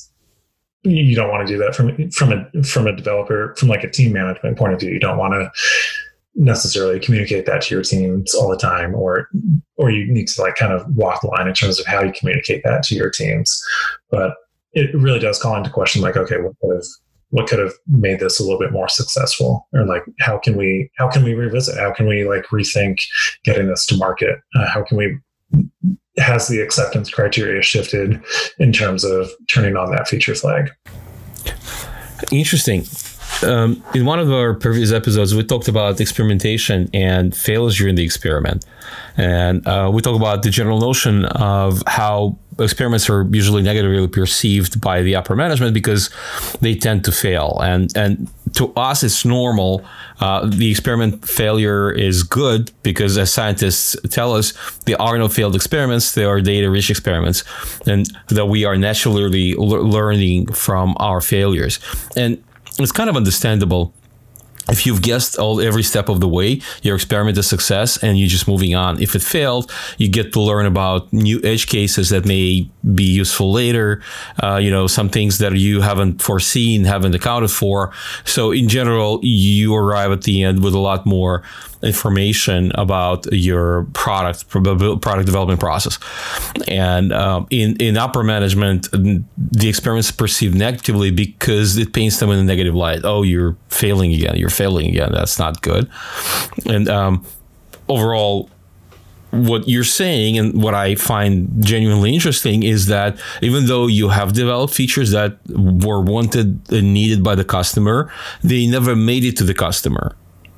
you don't want to do that from a developer, from like a team management point of view. You don't want to necessarily communicate that to your teams all the time, or you need to like kind of walk the line in terms of how you communicate that to your teams. But it really does call into question, like, okay, what could have made this a little bit more successful, or like how can we revisit? How can we like rethink getting this to market? Has the acceptance criteria shifted in terms of turning on that feature flag? Interesting. In one of our previous episodes, we talked about experimentation and failures during the experiment. And we talk about the general notion of how experiments are usually negatively perceived by the upper management because they tend to fail. And to us, it's normal. The experiment failure is good because, as scientists tell us, there are no failed experiments. There are data-rich experiments, and that we are naturally learning from our failures. And it's kind of understandable. If you've guessed every step of the way, your experiment is a success and you're just moving on. If it failed, you get to learn about new edge cases that may be useful later, some things that you haven't foreseen, haven't accounted for. So in general, you arrive at the end with a lot more information about your product development process. And in upper management, the experiments perceived negatively because it paints them in a negative light. Oh, you're failing again. That's not good. And overall, what you're saying, and what I find genuinely interesting, is that even though you have developed features that were wanted and needed by the customer, they never made it to the customer.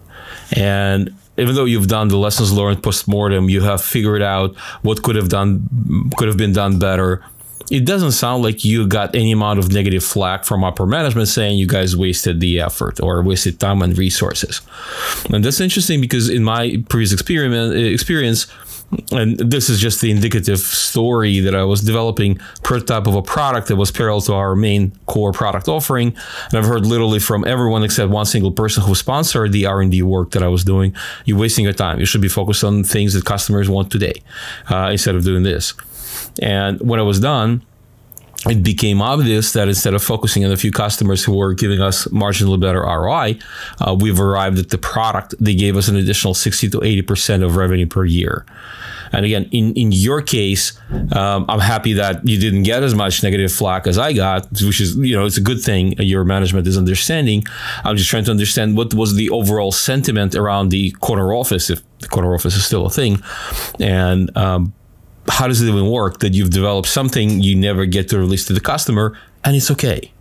And even though you've done the lessons learned post-mortem, you have figured out what could have been done better. It doesn't sound like you got any amount of negative flack from upper management saying you guys wasted the effort or wasted time and resources. And that's interesting because in my previous experience, and this is just the indicative story, that I was developing prototype of a product that was parallel to our main core product offering. And I've heard literally from everyone except one single person who sponsored the R&D work that I was doing, you're wasting your time. You should be focused on things that customers want today instead of doing this. And when I was done, it became obvious that instead of focusing on a few customers who were giving us marginally better ROI, we've arrived at the product. They gave us an additional 60 to 80% of revenue per year. And again, in your case, I'm happy that you didn't get as much negative flack as I got, which is, it's a good thing. Your management is understanding. I'm just trying to understand what was the overall sentiment around the corner office, if the corner office is still a thing. And how does it even work that you've developed something you never get to release to the customer, and it's okay?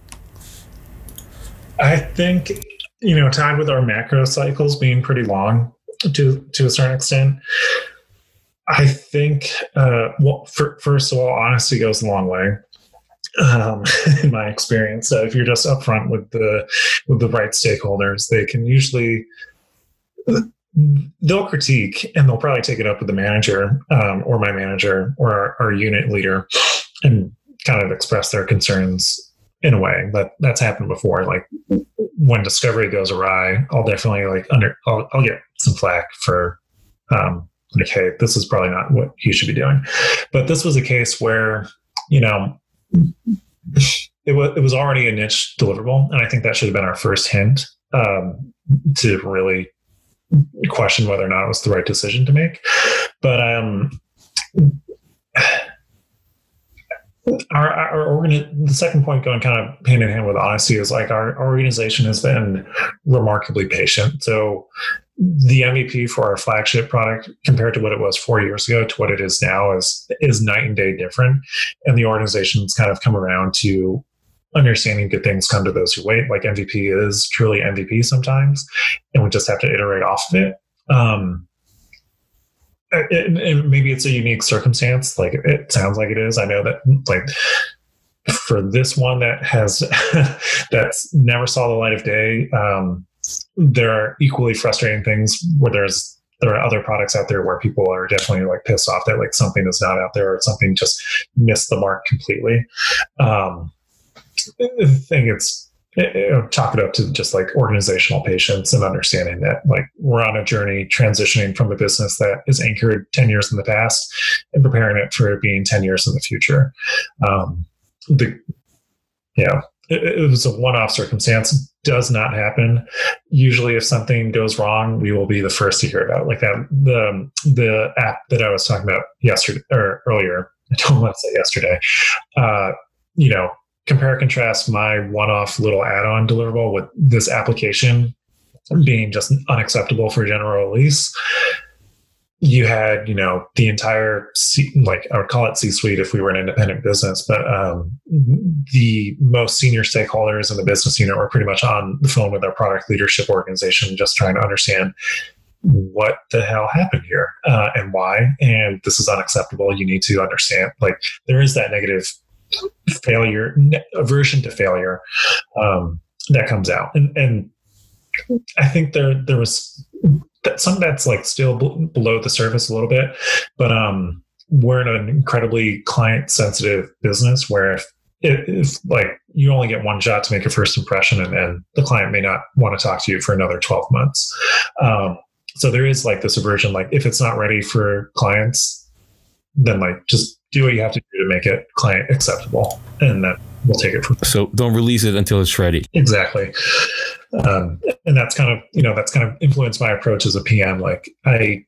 I think, tied with our macro cycles being pretty long to a certain extent, I think, first of all, honesty goes a long way. In my experience, so if you're just upfront with the right stakeholders, they can usually, they'll critique and they'll probably take it up with the manager or my manager or our unit leader and kind of express their concerns in a way. That's happened before. Like when discovery goes awry, I'll definitely I'll get some flack for like, hey, this is probably not what you should be doing. But this was a case where, it was already a niche deliverable, and I think that should have been our first hint to really question whether or not it was the right decision to make. But the second point, going kind of hand in hand with honesty, is like our organization has been remarkably patient. So the MVP for our flagship product compared to what it was 4 years ago to what it is now is night and day different. And the organization's kind of come around to understanding good things come to those who wait. Like MVP is truly MVP sometimes, and we just have to iterate off of it. And maybe it's a unique circumstance. Like it sounds like it is. I know that like for this one that has that's never saw the light of day, there are equally frustrating things where there are other products out there where people are definitely like pissed off that like something is not out there or something just missed the mark completely. I think chalk it up to just like organizational patience and understanding that like we're on a journey transitioning from a business that is anchored 10 years in the past and preparing it for being 10 years in the future. It was a one-off circumstance. Does not happen. Usually if something goes wrong, we will be the first to hear about it. Like that, the app that I was talking about yesterday or earlier, I don't want to say yesterday, compare and contrast my one-off little add-on deliverable with this application being just unacceptable for general release. You had, the entire, I would call it C-suite if we were an independent business, but the most senior stakeholders in the business unit were pretty much on the phone with our product leadership organization, just trying to understand what the hell happened here and why. And this is unacceptable. You need to understand, like, there is that negative failure, aversion to failure that comes out. And I think there was some that's like still below the surface a little bit, but we're in an incredibly client sensitive business where if like you only get one shot to make a first impression, and then the client may not want to talk to you for another 12 months. So there is like this aversion, like if it's not ready for clients, then like just do what you have to do to make it client acceptable, and then we'll take it from there. So don't release it until it's ready. Exactly. And that's kind of influenced my approach as a PM. Like I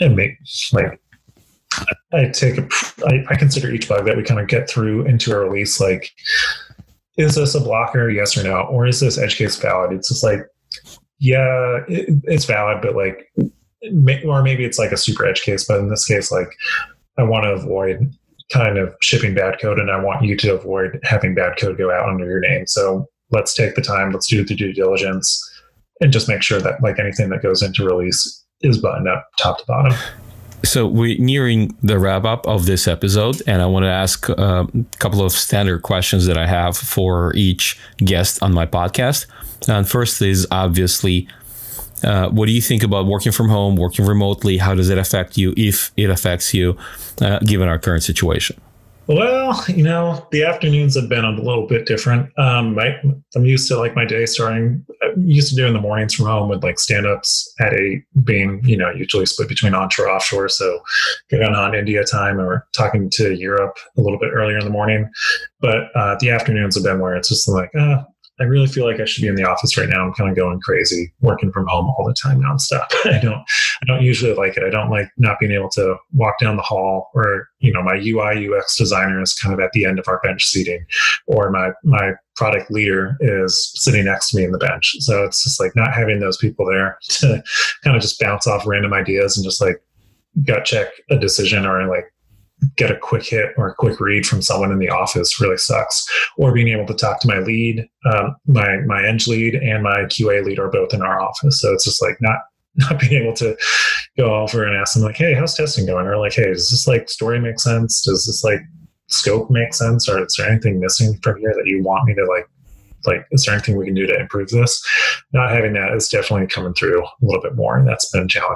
consider each bug that we kind of get through into a release, like, is this a blocker? Yes or no? Or is this edge case valid? It's just like, yeah, it's valid, but like, or maybe it's like a super edge case. But in this case, like, I want to avoid kind of shipping bad code, and I want you to avoid having bad code go out under your name. So let's take the time, let's do the due diligence, and just make sure that like anything that goes into release is buttoned up top to bottom. So we're nearing the wrap up of this episode, and I want to ask a couple of standard questions that I have for each guest on my podcast. And first is obviously, what do you think about working from home, working remotely? How does it affect you, if it affects you, given our current situation? Well, the afternoons have been a little bit different. I'm used to like my day starting. I'm used to doing the mornings from home with like stand-ups at 8 being, usually split between onshore, offshore. So getting on India time or talking to Europe a little bit earlier in the morning. But the afternoons have been where it's just like, I really feel like I should be in the office right now. I'm kind of going crazy, working from home all the time nonstop. I don't usually like it. I don't like not being able to walk down the hall, or, my UI UX designer is kind of at the end of our bench seating, or my product leader is sitting next to me in the bench. So it's just like not having those people there to kind of just bounce off random ideas and just like gut check a decision, or like get a quick hit or a quick read from someone in the office really sucks. Or being able to talk to my lead, my eng lead and my QA lead are both in our office. So it's just like not being able to go over and ask them like, hey, how's testing going? Or like, hey, does this like story make sense? Does this like scope make sense? Or is there anything missing from here that you want me to like, is there anything we can do to improve this? Not having that is definitely coming through a little bit more, and that's been challenging.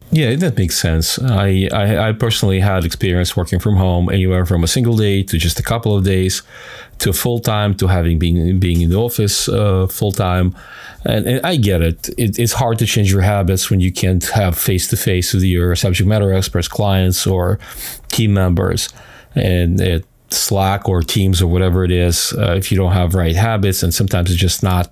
Yeah, that makes sense. I personally had experience working from home anywhere from a single day to just a couple of days to full time to having being in the office full time. And I get it. It's hard to change your habits when you can't have face to face with your subject matter experts, clients, or team members. And Slack or Teams or whatever it is, if you don't have right habits, and sometimes it's just not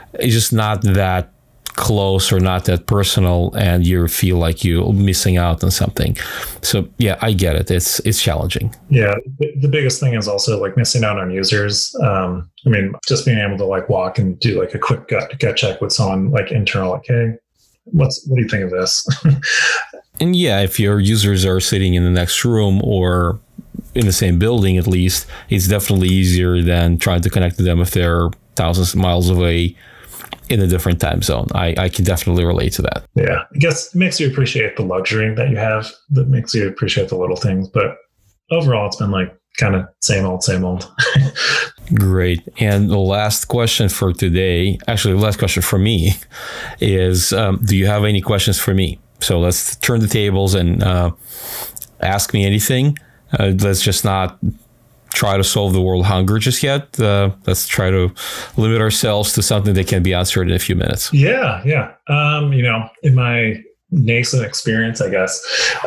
that close or not that personal, and you feel like you're missing out on something. So yeah, I get it. It's challenging. Yeah, the biggest thing is also like missing out on users. I mean, just being able to like walk and do like a quick gut check with someone like internal, like, hey, what do you think of this? And yeah, if your users are sitting in the next room or in the same building, at least, it's definitely easier than trying to connect to them if they're thousands of miles away in a different time zone. I can definitely relate to that. Yeah, I guess it makes you appreciate the luxury that you have. That makes you appreciate the little things. But overall, it's been like kind of same old, same old. Great. And the last question for today, actually the last question for me is, do you have any questions for me? So let's turn the tables and ask me anything. Let's just not try to solve the world hunger just yet. Let's try to limit ourselves to something that can be answered in a few minutes. Yeah. In my nascent experience, I guess,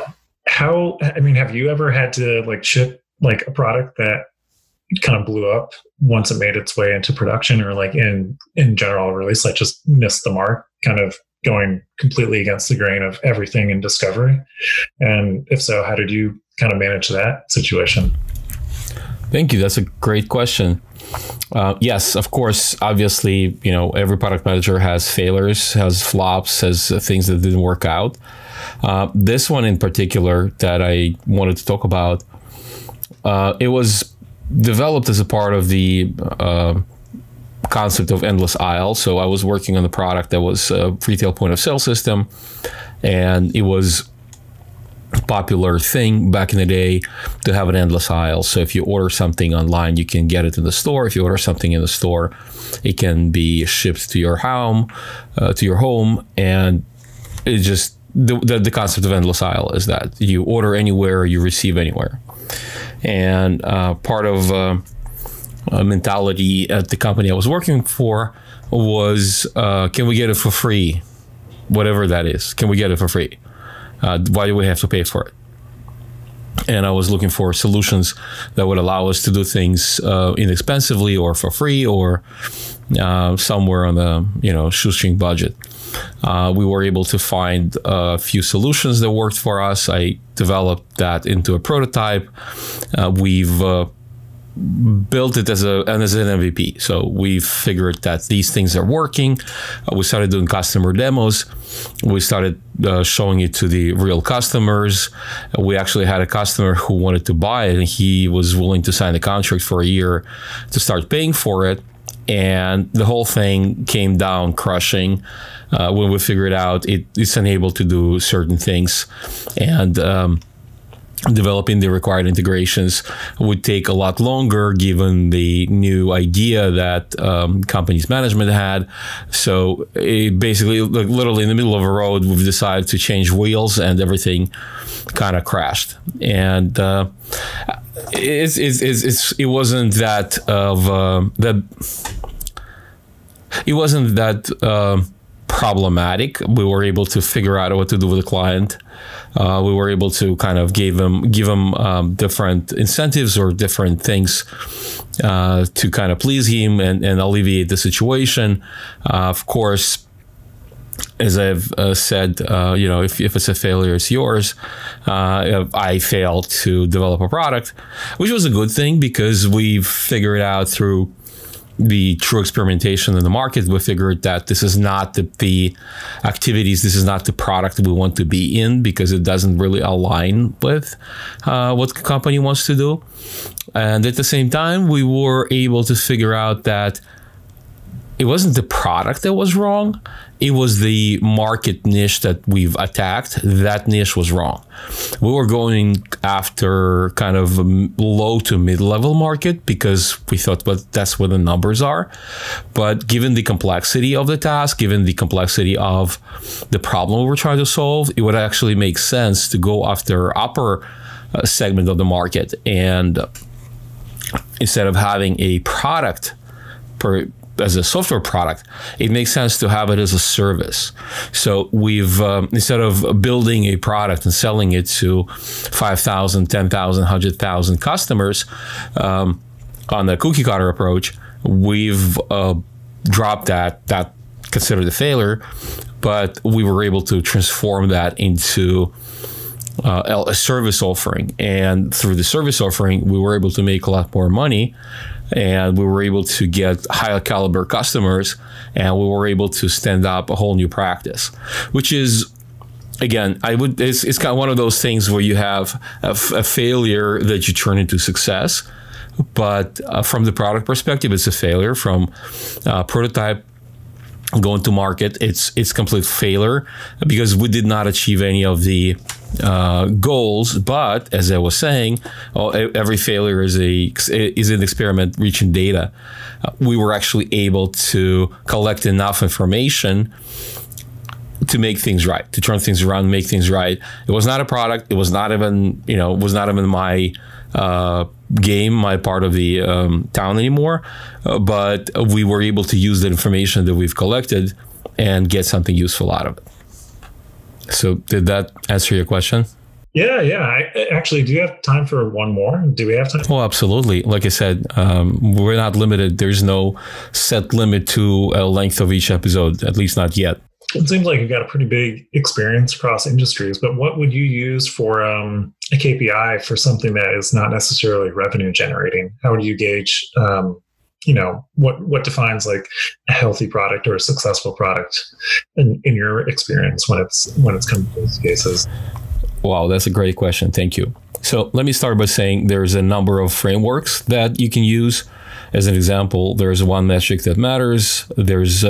have you ever had to like ship like a product that kind of blew up once it made its way into production, or like in general release, like just missed the mark, kind of going completely against the grain of everything in discovery? And if so, how did you kind of manage that situation? Thank you. That's a great question. Yes, of course. Obviously, every product manager has failures, has flops, has things that didn't work out. This one in particular that I wanted to talk about, it was developed as a part of the concept of endless aisle. So I was working on a product that was a retail point of sale system, and it was popular thing back in the day to have an endless aisle. So if you order something online, you can get it in the store. If you order something in the store, it can be shipped to your home, and it just the concept of endless aisle is that you order anywhere, you receive anywhere. And part of a mentality at the company I was working for was, can we get it for free? Whatever that is, can we get it for free? Why do we have to pay for it? And I was looking for solutions that would allow us to do things inexpensively or for free, or somewhere on the shoestring budget. We were able to find a few solutions that worked for us. I developed that into a prototype. We've built it as an MVP. So we figured that these things are working. We started doing customer demos. We started showing it to the real customers. We actually had a customer who wanted to buy it, and he was willing to sign a contract for a year to start paying for it. And the whole thing came down crushing when we figured out it's unable to do certain things. And developing the required integrations would take a lot longer given the new idea that company's management had. So it basically, like literally in the middle of a road, we've decided to change wheels, and everything kind of crashed. And it wasn't that problematic. We were able to figure out what to do with the client. We were able to kind of give them different incentives or different things to kind of please him and alleviate the situation. Of course, as I've said, if it's a failure, it's yours. I failed to develop a product, which was a good thing because we figured out through the true experimentation in the market, we figured that this is not the activities, this is not the product we want to be in, because it doesn't really align with what the company wants to do. And at the same time, we were able to figure out that it wasn't the product that was wrong. It was the market niche that we've attacked. That niche was wrong. We were going after kind of low to mid-level market because we thought, well, that's where the numbers are. But given the complexity of the task, given the complexity of the problem we were trying to solve, it would actually make sense to go after upper segment of the market. And instead of having a product as a software product, it makes sense to have it as a service. So we've, instead of building a product and selling it to 5,000, 10,000, 100,000 customers on the cookie cutter approach, we've dropped that considered a failure, but we were able to transform that into a service offering. And through the service offering, we were able to make a lot more money, and we were able to get higher caliber customers, and we were able to stand up a whole new practice, which is, again, it's kind of one of those things where you have a failure that you turn into success. But from the product perspective, it's a failure. From prototype going to market, it's complete failure because we did not achieve any of the goals. But as I was saying, every failure is an experiment reaching data. We were actually able to collect enough information to make things right, to turn things around, make things right. It was not a product. It was not even, my game, my part of the town anymore. But we were able to use the information that we've collected and get something useful out of it. So did that answer your question? Yeah. Actually, do you have time for one more? Do we have time? Oh, absolutely. Like I said, we're not limited. There's no set limit to a length of each episode, at least not yet. It seems like you've got a pretty big experience across industries, but what would you use for a KPI for something that is not necessarily revenue generating? How would you gauge, what defines like a healthy product or a successful product in your experience when it's come to these cases? Wow, that's a great question. Thank you. So let me start by saying there's a number of frameworks that you can use. As an example, there's one metric that matters. There's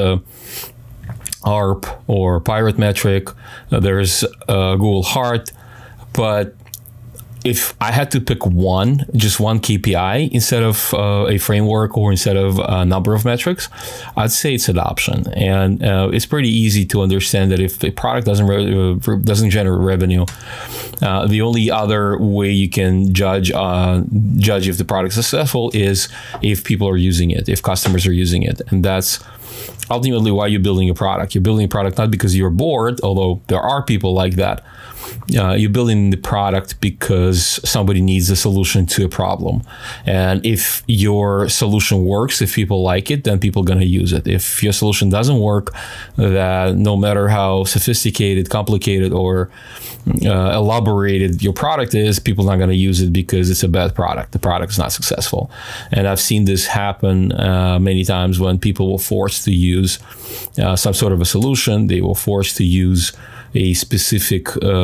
ARP or Pirate metric. There's Google Heart. But if I had to pick just one KPI instead of a framework or instead of a number of metrics, I'd say it's adoption. And it's pretty easy to understand that if a product doesn't generate revenue, the only other way you can judge if the product is successful is if people are using it, if customers are using it. And that's ultimately why you're building a product. You're building a product not because you're bored, although there are people like that. You're building the product because somebody needs a solution to a problem. And if your solution works, if people like it, then people are going to use it. If your solution doesn't work, that no matter how sophisticated, complicated, or elaborated your product is, people are not going to use it because it's a bad product. The product is not successful. And I've seen this happen many times when people were forced to use some sort of a solution. They were forced to use a specific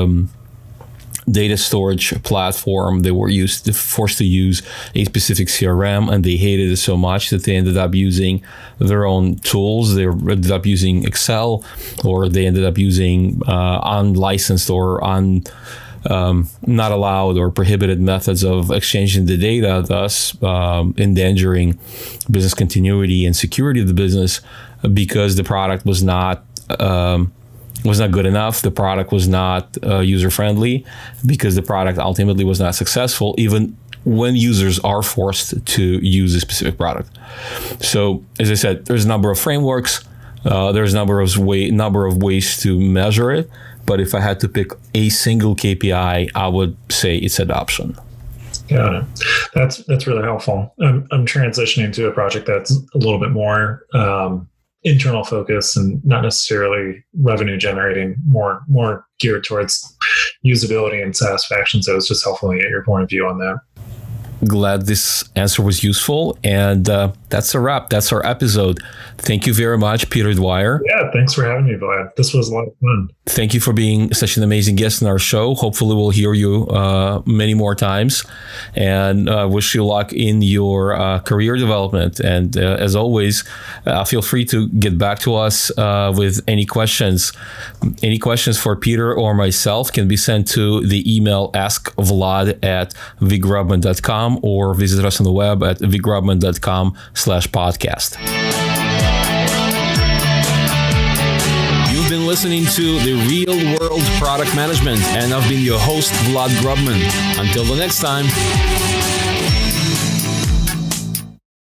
data storage platform. They were forced to use a specific CRM, and they hated it so much that they ended up using their own tools. They ended up using Excel, or they ended up using unlicensed or not allowed or prohibited methods of exchanging the data, thus endangering business continuity and security of the business because the product was not good enough. The product was not user-friendly because the product ultimately was not successful, even when users are forced to use a specific product. So, as I said, there's a number of frameworks. There's a number of ways to measure it. But if I had to pick a single KPI, I would say it's adoption. Got it. That's really helpful. I'm transitioning to a project that's a little bit more internal focus and not necessarily revenue generating, more geared towards usability and satisfaction. So it's just helpful to get your point of view on that. Glad this answer was useful. And That's a wrap. That's our episode. Thank you very much, Peter Dwyer. Yeah, thanks for having me, Vlad. This was a lot of fun. Thank you for being such an amazing guest in our show. Hopefully we'll hear you many more times, and wish you luck in your career development. And as always, feel free to get back to us with any questions. Any questions for Peter or myself can be sent to the email askvlad@vgrubman.com, or visit us on the web at vgrubman.com/podcast. You've been listening to The Real World Product Management, and I've been your host, Vlad Grubman. Until the next time.